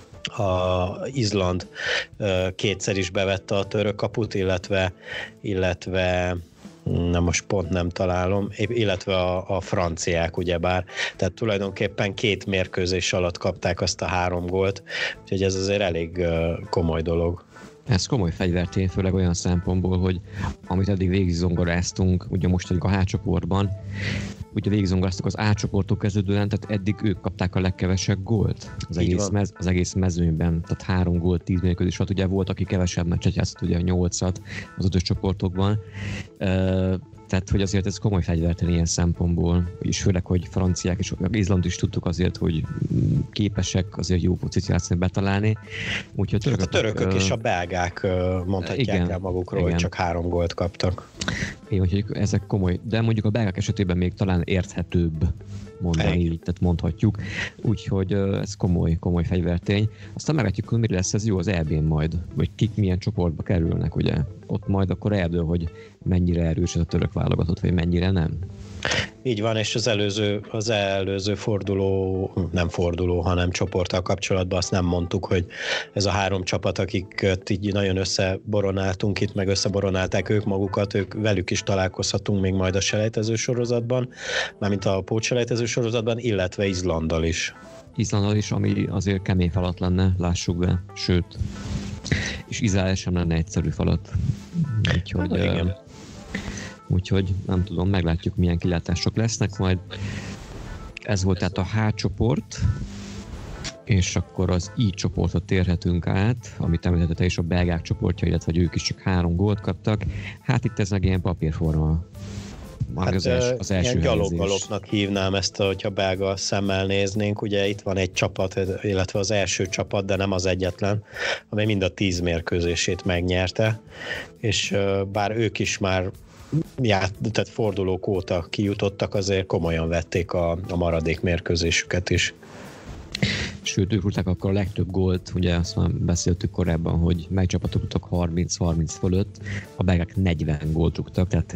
Izland kétszer is bevette a török kaput, illetve na most pont nem találom, illetve a franciák ugyebár. Tehát tulajdonképpen 2 mérkőzés alatt kapták azt a 3 gólt, úgyhogy ez azért elég komoly dolog. Ez komoly fegyvertény, főleg olyan szempontból, hogy amit eddig végigzongoráztunk, ugye most a H csoportban, ugye végigzongoráztuk az A csoportok kezdődően, tehát eddig ők kapták a legkevesebb gólt az egész mezőnyben, tehát 3 gólt, 10 mérkőzés volt, ugye volt, aki kevesebb meccset játszott, ugye 8-at az 5-ös csoportokban, tehát hogy azért ez komoly fegyvertény ilyen szempontból, és főleg, hogy franciák és Izland is tudtuk azért, hogy képesek azért jó pozíciót betalálni. Úgyhogy a törökök és a belgák mondhatják el magukról, hogy csak 3 gólt kaptak. Igen, úgyhogy ezek komoly, de mondjuk a belgák esetében még talán érthetőbb mondani, tehát mondhatjuk. Úgyhogy ez komoly fegyvertény. Aztán meglátjuk, hogy mire lesz ez jó az EB-n majd, vagy kik milyen csoportba kerülnek, ugye. Ott majd akkor eldől, hogy mennyire erős ez a török válogatott, vagy mennyire nem. Így van, és az előző forduló, hanem csoporttal kapcsolatban azt nem mondtuk, hogy ez a 3 csapat, akiket így nagyon összeboronáltunk itt, meg összeboronálták ők magukat, velük is találkozhatunk még majd a selejtező sorozatban, mármint a pótselejtező sorozatban, illetve Izlanddal is. Izlanddal is, ami azért kemény falat lenne, lássuk be, sőt, és Izrael sem lenne egyszerű falat. Úgyhogy, igen. Úgyhogy nem tudom, meglátjuk, milyen kilátások lesznek majd. Ez volt tehát a H csoport, és akkor az I csoportot térhetünk át, amit említette is a belgák csoportja, illetve hogy ők is csak 3 gólt kaptak. Hát itt ez meg ilyen papírforma. Hát az első ilyen gyaloggalopnak hívnám ezt, hogyha belga szemmel néznénk. Ugye itt van egy csapat, illetve az első csapat, de nem az egyetlen, amely mind a 10 mérkőzését megnyerte, és bár ők is már tehát fordulók óta kijutottak, azért komolyan vették a maradék mérkőzésüket is. Sőt, ők rúgták akkor a legtöbb gólt, ugye azt már beszéltük korábban, hogy mely csapatok rúgtak 30 fölött, a belgák 40 gólt rúgtak, tehát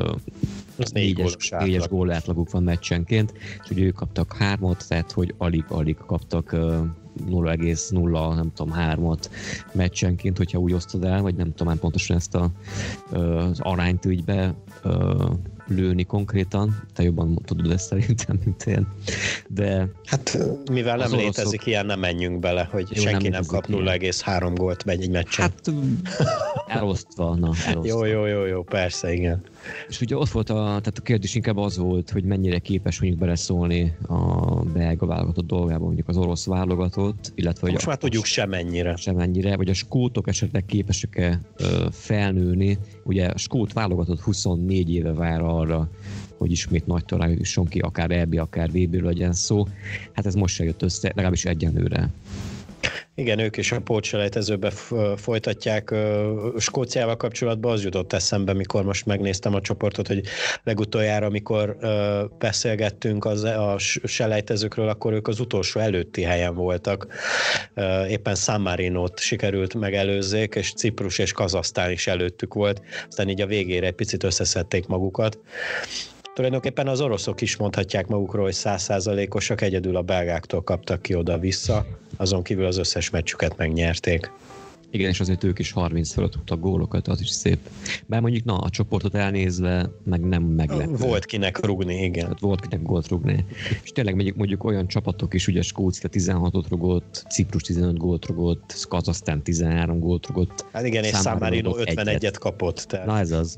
4-es gól átlaguk van meccsenként, és ugye ők kaptak 3-at, tehát hogy alig kaptak 0,0 nem tudom 3-at meccsenként, hogyha úgy osztod el, vagy nem tudom pontosan ezt az arányt úgy lőni konkrétan, te jobban tudod ezt szerintem, mint én. De hát mivel nem létezik ilyen, nem menjünk bele, hogy jó, senki nem kap 0,3 gólt egy meccsen. Hát elosztva. Jó, persze, igen. És ugye ott volt tehát a kérdés inkább az volt, hogy mennyire képes mondjuk beleszólni a belga válogatott dolgába, mondjuk az orosz válogatott, illetve most már tudjuk semennyire, vagy a skótok esetleg képesek-e felnőni. Ugye a skót válogatott 24 éve vár arra, hogy ismét nagy tornára jusson ki, akár EB, akár VB-ről legyen szó. Hát ez most se jött össze, legalábbis egyenlőre. Igen, ők is a pótselejtezőbe folytatják. Skóciával kapcsolatban az jutott eszembe, mikor most megnéztem a csoportot, hogy legutoljára, amikor beszélgettünk a selejtezőkről, akkor ők az utolsó előtti helyen voltak. Éppen San Marinót sikerült megelőzzék, és Ciprus és Kazahsztán is előttük volt. Aztán így a végére egy picit összeszedték magukat. Tulajdonképpen az oroszok is mondhatják magukról, hogy 100%-osak, egyedül a belgáktól kaptak ki oda-vissza, azon kívül az összes meccsüket megnyerték. Igen, és azért ők is 30 fölött tudtak gólokat, az is szép. Bár mondjuk, a csoportot elnézve, meg nem meglepő. Volt kinek rugni, igen. Tehát volt kinek gólt rugni. És tényleg mondjuk olyan csapatok is, ugye Skócia 16-ot rugott, Ciprus 15 gólt rugott, Kazahsztán 13 gólt rugott. Hát igen, és San Marino 51-et kapott. Tehát. Na ez az.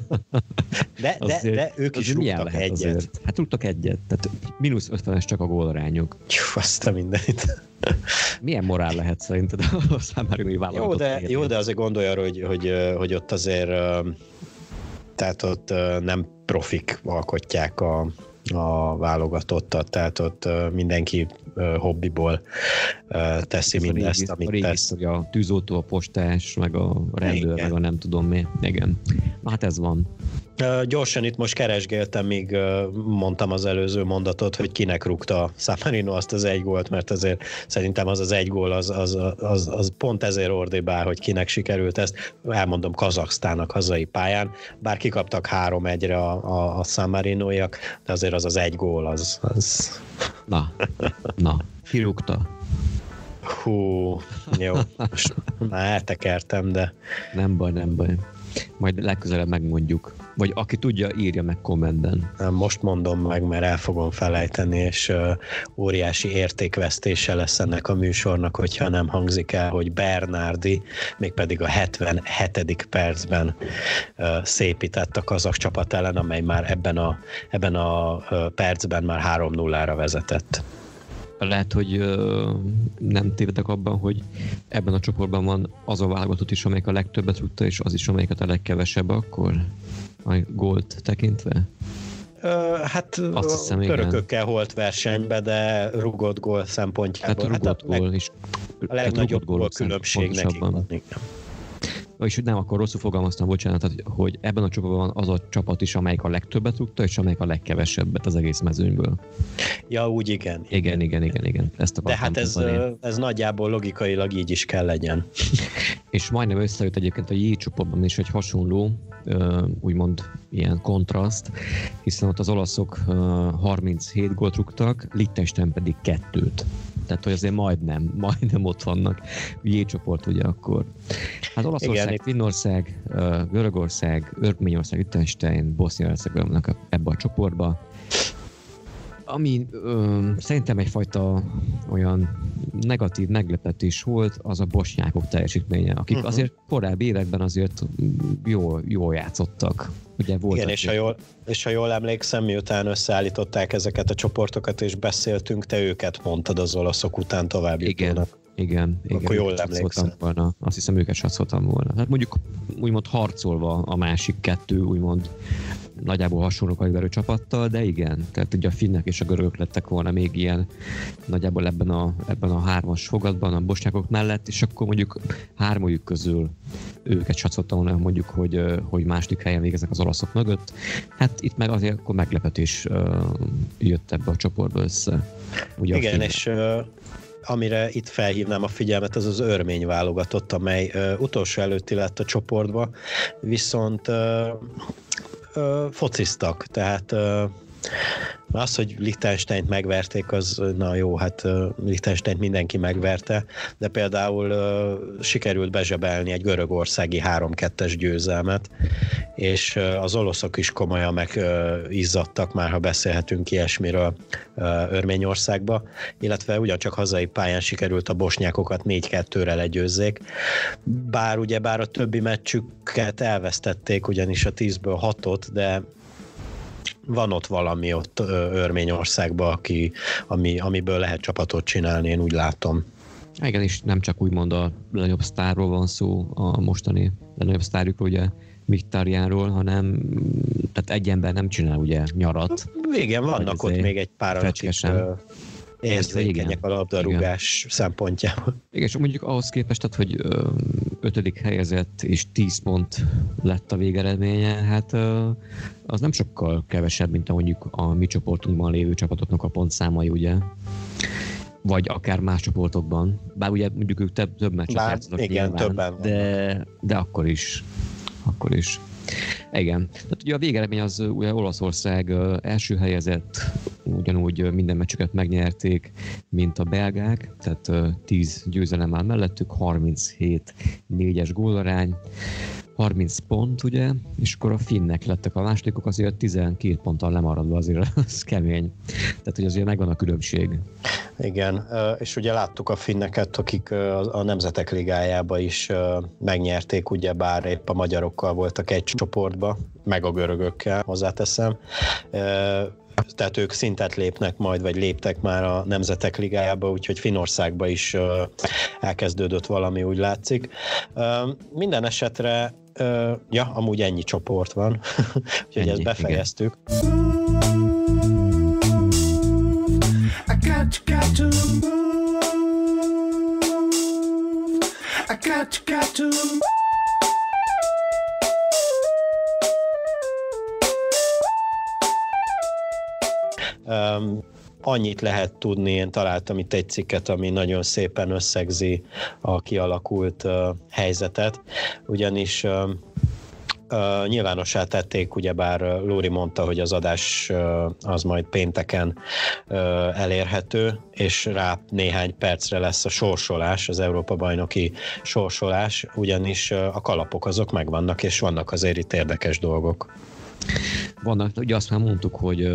de ők is rúgtak egyet. Azért? Hát rúgtak egyet, tehát mínusz 50-es csak a gólarányuk. Azt a mindenit. Milyen morál lehet szerinted a San Marinói válogatott? Jó, de azért gondolj arra, hogy ott azért tehát ott nem profik alkotják a válogatottat, tehát ott mindenki hobbiból teszi mindezt, amit tesz. A tűzoltó, a postás, meg a rendőr, meg a nem tudom mi. Igen. Na hát ez van. Gyorsan itt most keresgéltem, míg mondtam az előző mondatot, hogy kinek rúgta San Marino azt az egy gólt, mert azért szerintem az egy gól az pont ezért ordibál, hogy kinek sikerült ezt. Elmondom, Kazahsztánnak hazai pályán, bár kikaptak 3-1-re a San Marinóiak, de azért az egy gól, az... Na, kirúgta. Hú, jó. Most már eltekertem, de... Nem baj. Majd legközelebb megmondjuk. Vagy aki tudja, írja meg kommentben. Most mondom meg, mert el fogom felejteni, és óriási értékvesztése lesz ennek a műsornak, hogyha nem hangzik el, hogy Bernardi mégpedig a 77. percben szépített a kazah csapat ellen, amely már ebben a percben már 3-0-ra vezetett. Lehet, hogy nem tévedek abban, hogy ebben a csoportban van az a válogatott is, amelyik a legtöbbet rúgta, és az is, amelyiket a legkevesebb akkor a gólt tekintve? Hát azt hiszem, törökökkel holt versenybe, de rugott gól szempontjából. Tehát rugott gól is. A legnagyobb gól különbség nekik van. És nem, akkor rosszul fogalmaztam, bocsánat, hogy ebben a csoportban van az a csapat is, amelyik a legtöbbet rúgta, és amelyik a legkevesebbet az egész mezőnyből. Ja, úgy igen. Igen. Ezt de hát ez nagyjából logikailag így is kell legyen. És majdnem összejött egyébként a J csoportban is egy hasonló, úgymond ilyen kontraszt, hiszen ott az olaszok 37 gólt rúgtak, Liechtenstein pedig 2-t. Tehát, hogy azért majdnem ott vannak. J csoport ugye akkor. Hát Olaszország, Finnország, Görögország, Örményország, Liechtenstein, Bosznia-Hercegovina vannak ebbe a csoportba. Ami szerintem egyfajta olyan negatív meglepetés volt, az a bosnyákok teljesítménye, akik azért korábbi években azért jól játszottak. Ugye igen, és ha jól emlékszem, miután összeállították ezeket a csoportokat, és beszéltünk, te őket mondtad az olaszok után tovább jutónak. Igen. Akkor jól emlékszem. Azt hiszem, őket satszoltam volna. Hát mondjuk úgymond harcolva a másik kettő, úgymond nagyjából hasonló kaliberű csapattal, de igen, tehát ugye a finnek és a görögök lettek volna még ilyen nagyjából ebben a 3-as fogatban a bosnyákok mellett, és akkor mondjuk 3 közül őket satszoltam volna, mondjuk, hogy második helyen végeznek az olaszok mögött. Hát itt meg azért akkor meglepetés jött ebbe a csoportba össze. Ugye igen, és amire itt felhívnám a figyelmet, az az örmény válogatott, amely utolsó előtti lett a csoportba, viszont fociztak, tehát az, hogy Liechtensteint megverték, az na jó, hát Liechtensteint mindenki megverte, de például sikerült bezsebelni egy görögországi 3-2-es győzelmet, és az olaszok is komolyan megizzadtak már, ha beszélhetünk ilyesmiről Örményországba, illetve ugyancsak hazai pályán sikerült a bosnyákokat 4-2-re legyőzzék, bár a többi meccsüket elvesztették, ugyanis a 10-ből 6-ot, de van ott valami ott Örményországban, amiből lehet csapatot csinálni, én úgy látom. Igen, és nem csak úgymond a legnagyobb sztárról van szó, a mostani legnagyobb sztárjukról, ugye Mkhitaryanról, hanem tehát egy ember nem csinál ugye nyarat. Igen, vannak ott még egy pár, akik érzékenyek a labdarúgás szempontjából. Igen, és mondjuk ahhoz képest, tehát, hogy 5. helyezett és 10 pont lett a végeredménye, hát az nem sokkal kevesebb, mint mondjuk a mi csoportunkban lévő csapatoknak a pontszámai, ugye? Vagy akár más csoportokban. Bár ugye mondjuk ők több meccset játszanak igen, nyilván, többen de akkor is. Igen. Tehát ugye a végeredmény az ugye Olaszország első helyezett, ugyanúgy minden meccsüket megnyerték, mint a belgák, tehát 10 győzelem áll mellettük, 37 4-es gólarány, 30 pont, ugye, és akkor a finnek lettek a másodikok, azért 12 ponttal lemaradva, azért az kemény. Tehát, hogy azért megvan a különbség. Igen, és ugye láttuk a finneket, akik a Nemzetek Ligájába is megnyerték, ugyebár épp a magyarokkal voltak egy csoportba, meg a görögökkel, hozzáteszem. Tehát ők szintet lépnek majd, vagy léptek már a Nemzetek Ligájába, úgyhogy Finnországba is elkezdődött valami, úgy látszik. Minden esetre, amúgy ennyi csoport van, úgyhogy ezt befejeztük. Annyit lehet tudni, én találtam itt egy cikket, ami nagyon szépen összegzi a kialakult helyzetet, ugyanis nyilvánossá tették, ugyebár Lóri mondta, hogy az adás az majd pénteken elérhető, és rá néhány percre lesz a sorsolás, az Európa-bajnoki sorsolás, ugyanis a kalapok azok megvannak, és vannak azért itt érdekes dolgok. Vannak, ugye azt már mondtuk, hogy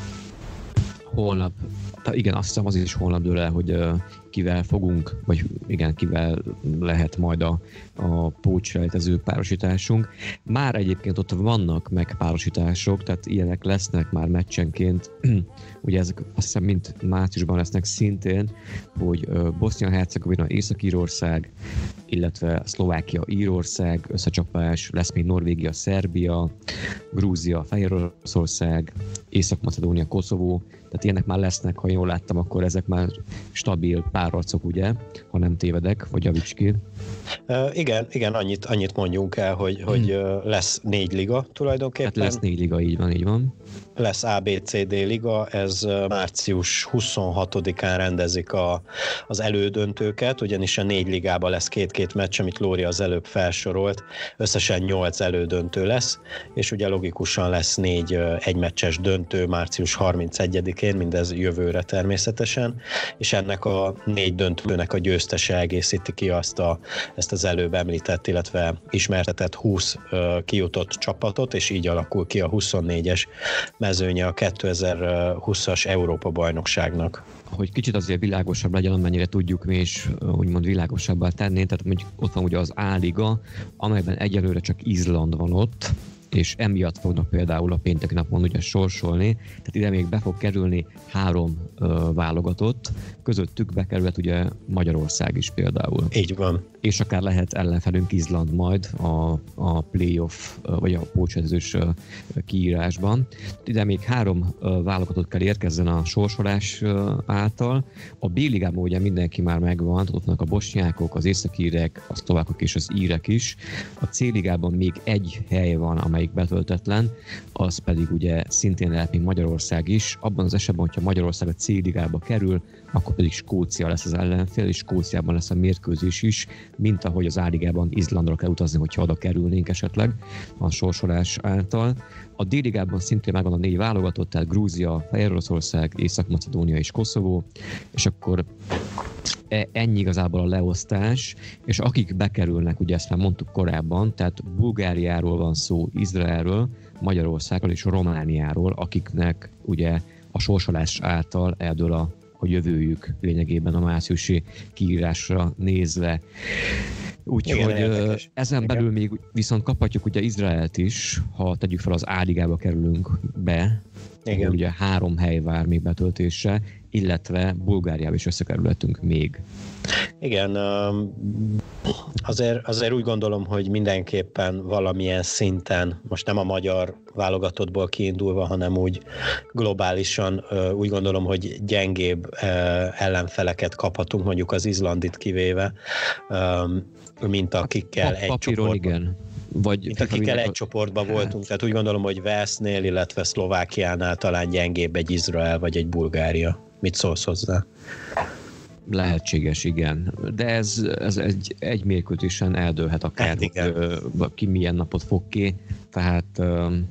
holnap, igen, azt hiszem az is holnap dől el, hogy kivel fogunk, vagy igen, kivel lehet majd a pótselejtező párosításunk. Már egyébként ott vannak meg párosítások, tehát ilyenek lesznek már meccsenként. Ugye ezek azt hiszem mind márciusban lesznek szintén, hogy Bosznia-Hercegovina, Észak-Írország, illetve Szlovákia-Írország összecsapás, lesz még Norvégia-Szerbia, Grúzia, Fehéroroszország, Észak-Macedónia, Koszovó, tehát ilyenek már lesznek, ha jól láttam, akkor ezek már stabil párharcok, ugye, ha nem tévedek, vagy javíts ki. Igen, annyit mondjunk el, hogy lesz 4 liga tulajdonképpen. Hát lesz 4 liga, így van. Lesz ABCD liga, ez március 26-án rendezik az elődöntőket, ugyanis a 4 ligában lesz 2 meccs, amit Lóri az előbb felsorolt, összesen 8 elődöntő lesz, és ugye logikusan lesz 4 egymeccses döntő március 31-én, mindez jövőre természetesen, és ennek a 4 döntőnek a győztese egészíti ki ezt az előbb említett, illetve ismertetett 20 kijutott csapatot, és így alakul ki a 24-es mezőnye a 2020-as Európa-bajnokságnak. Hogy kicsit azért világosabb legyen, amennyire tudjuk mi is úgymond világosabbá tenni, tehát mondjuk ott van ugye az A-liga, amelyben egyelőre csak Izland van ott, és emiatt fognak például a pénteki napon ugye sorsolni, tehát ide még be fog kerülni 3 válogatott, közöttük bekerülhet ugye Magyarország is például. Így van. És akár lehet ellenfelünk Izland majd a playoff, vagy a pótselejtezős kiírásban. Ide még 3 válogatott kell érkezzen a sorsolás által. A B-ligában ugye mindenki már megvan, ott vannak a bosnyákok, az északírek, a szlovákok és az írek is. A C-ligában még 1 hely van, amelyik betöltetlen, az pedig ugye szintén lehet még Magyarország is. Abban az esetben, hogyha Magyarország a C-ligába kerül, akkor pedig Skócia lesz az ellenfél, és Skóciában lesz a mérkőzés is, mint ahogy az A-ligában Izlandra kell utazni, hogyha oda kerülnénk esetleg a sorsolás által. A D-ligában szintén megvan a 4 válogatott, tehát Grúzia, Fehéroroszország, Észak-Macedónia és Koszovó, és akkor ennyi igazából a leosztás, és akik bekerülnek, ugye ezt már mondtuk korábban, tehát Bulgáriáról van szó, Izraelről, Magyarországról és Romániáról, akiknek ugye a sorsolás által eldől a jövőjük lényegében a márciusi kiírásra nézve. Úgyhogy ezen belül még viszont kaphatjuk ugye Izraelt is, ha tegyük fel az A-ligába kerülünk be, ahol ugye 3 hely vár még betöltésre, illetve Bulgáriába is összekerülhetünk még. Igen, azért úgy gondolom, hogy mindenképpen valamilyen szinten, most nem a magyar válogatottból kiindulva, hanem úgy globálisan úgy gondolom, hogy gyengébb ellenfeleket kaphatunk, mondjuk az Izlandit kivéve, mint akikkel egy csoportban. Igen. Mint akikkel egy csoportban voltunk, tehát úgy gondolom, hogy Walesnél, illetve Szlovákiánál talán gyengébb egy Izrael vagy egy Bulgária. Mit szólsz hozzá? Lehetséges, igen. De ez egy mérkőzésen eldőlhet akár, ki milyen napot fog ki, tehát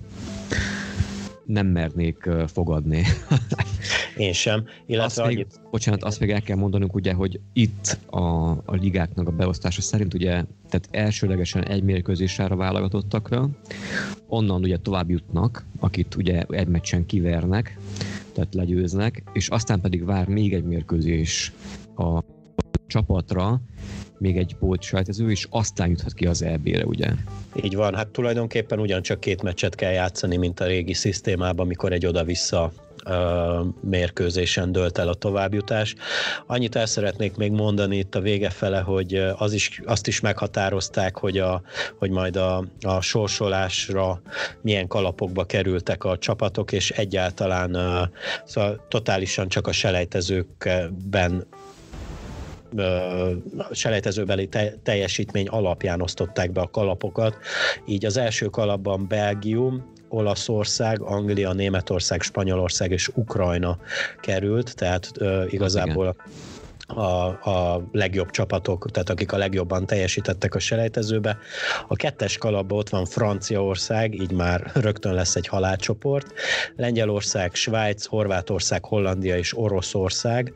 nem mernék fogadni. Én sem. Azt még el kell mondanunk, ugye, hogy itt a ligáknak a beosztása szerint ugye, tehát elsőlegesen egy mérkőzésre válogatottakra, onnan ugye tovább jutnak, akit ugye egy meccsen kivernek, tehát legyőznek, és aztán pedig vár még egy mérkőzés a csapatra, még egy pótselejtező, és aztán juthat ki az EB-re, ugye? Így van, hát tulajdonképpen ugyancsak 2 meccset kell játszani, mint a régi szisztémában, amikor egy oda-vissza mérkőzésen dölt el a továbbjutás. Annyit el szeretnék még mondani itt a vége fele, hogy azt is meghatározták, hogy majd a sorsolásra milyen kalapokba kerültek a csapatok, és egyáltalán szóval totálisan csak a selejtezőbeli teljesítmény alapján osztották be a kalapokat. Így az első kalapban Belgium, Olaszország, Anglia, Németország, Spanyolország és Ukrajna került, tehát igazából a legjobb csapatok, tehát akik a legjobban teljesítettek a selejtezőbe. A 2-es kalapban ott van Franciaország, így már rögtön lesz egy halálcsoport. Lengyelország, Svájc, Horvátország, Hollandia és Oroszország.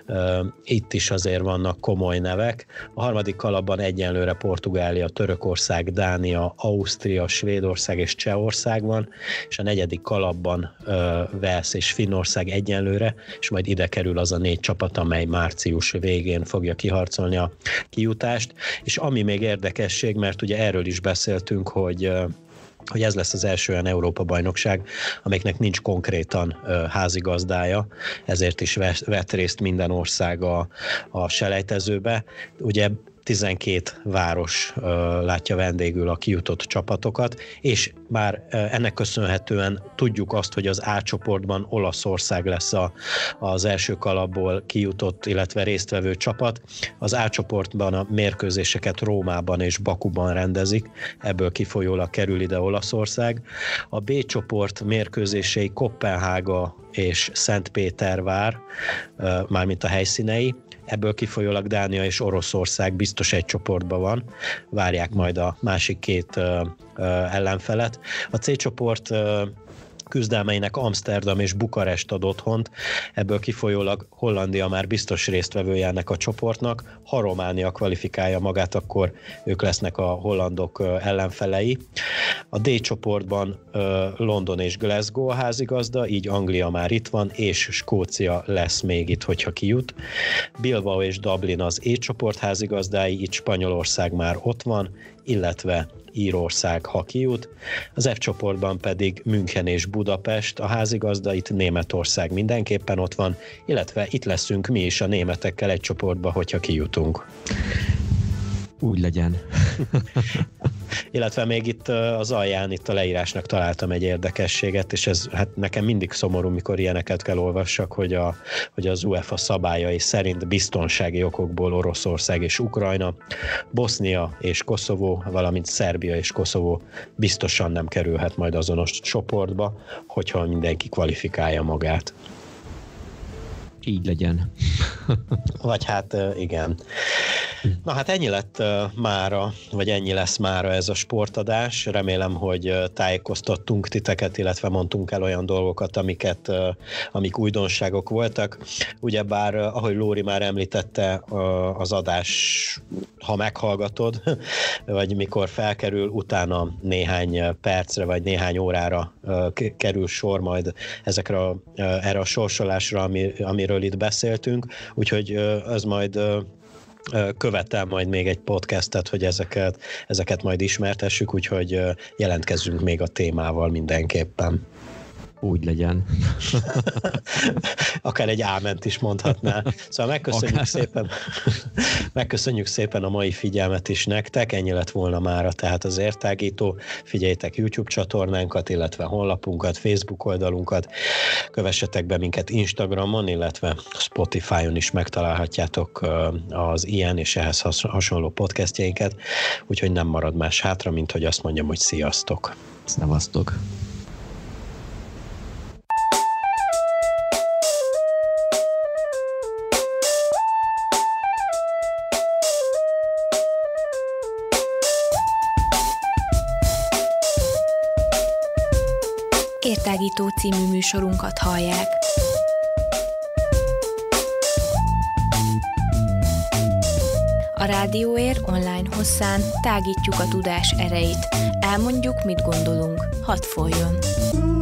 Itt is azért vannak komoly nevek. A 3. kalapban egyenlőre Portugália, Törökország, Dánia, Ausztria, Svédország és Csehország van, és a 4. kalapban Wales és Finnország egyenlőre, és majd ide kerül az a 4 csapat, amely március végén fogja kiharcolni a kijutást, és ami még érdekesség, mert ugye erről is beszéltünk, hogy ez lesz az első olyan Európa-bajnokság, amiknek nincs konkrétan házigazdája, ezért is vett részt minden ország a selejtezőbe. Ugye 12 város látja vendégül a kijutott csapatokat, és már ennek köszönhetően tudjuk azt, hogy az A csoportban Olaszország lesz az első kalapból kijutott, illetve résztvevő csapat. Az A csoportban a mérkőzéseket Rómában és Bakuban rendezik, ebből kifolyólag kerül ide Olaszország. A B csoport mérkőzései Koppenhága és Szentpétervár, mármint a helyszínei, ebből kifolyólag Dánia és Oroszország biztos egy csoportban van, várják majd a másik 2 ellenfelet. A C csoport küzdelmeinek Amsterdam és Bukarest ad otthont, ebből kifolyólag Hollandia már biztos résztvevője ennek a csoportnak, ha Románia kvalifikálja magát, akkor ők lesznek a hollandok ellenfelei. A D csoportban London és Glasgow a házigazda, így Anglia már itt van, és Skócia lesz még itt, hogyha kijut. Bilbao és Dublin az E csoport házigazdái, itt Spanyolország már ott van, illetve Írország, ha kijut. Az F csoportban pedig München és Budapest a házigazda, itt Németország mindenképpen ott van, illetve itt leszünk mi is a németekkel egy csoportba, hogyha kijutunk. Úgy legyen. Illetve még itt az alján, itt a leírásnak találtam egy érdekességet, és ez hát nekem mindig szomorú, mikor ilyeneket kell olvassak, hogy az UEFA szabályai szerint biztonsági okokból Oroszország és Ukrajna, Bosznia és Koszovó, valamint Szerbia és Koszovó biztosan nem kerülhet majd azonos csoportba, hogyha mindenki kvalifikálja magát. Így legyen. Vagy hát igen. Na hát ennyi lett mára, vagy ennyi lesz mára ez a sportadás. Remélem, hogy tájékoztattunk titeket, illetve mondtunk el olyan dolgokat, amik újdonságok voltak. Ugyebár, ahogy Lóri már említette, az adás, ha meghallgatod, vagy mikor felkerül, utána néhány percre, vagy néhány órára kerül sor majd erre a sorsolásra, amiről itt beszéltünk. Úgyhogy ez majd követel majd még egy podcastet, hogy ezeket majd ismertessük, úgyhogy jelentkezzünk még a témával mindenképpen. Úgy legyen. Akár egy áment is mondhatná. Szóval megköszönjük szépen a mai figyelmet is nektek, ennyi lett volna mára tehát az Értágító. Figyeljétek YouTube csatornánkat, illetve honlapunkat, Facebook oldalunkat, kövessetek be minket Instagramon, illetve Spotify-on is megtalálhatjátok az ilyen és ehhez hasonló podcastjeinket, úgyhogy nem marad más hátra, mint hogy azt mondjam, hogy sziasztok! Szevasztok! Értágító című műsorunkat hallják. A Rádióér online hosszán tágítjuk a tudás erejét. Elmondjuk, mit gondolunk. Hadd folyjon!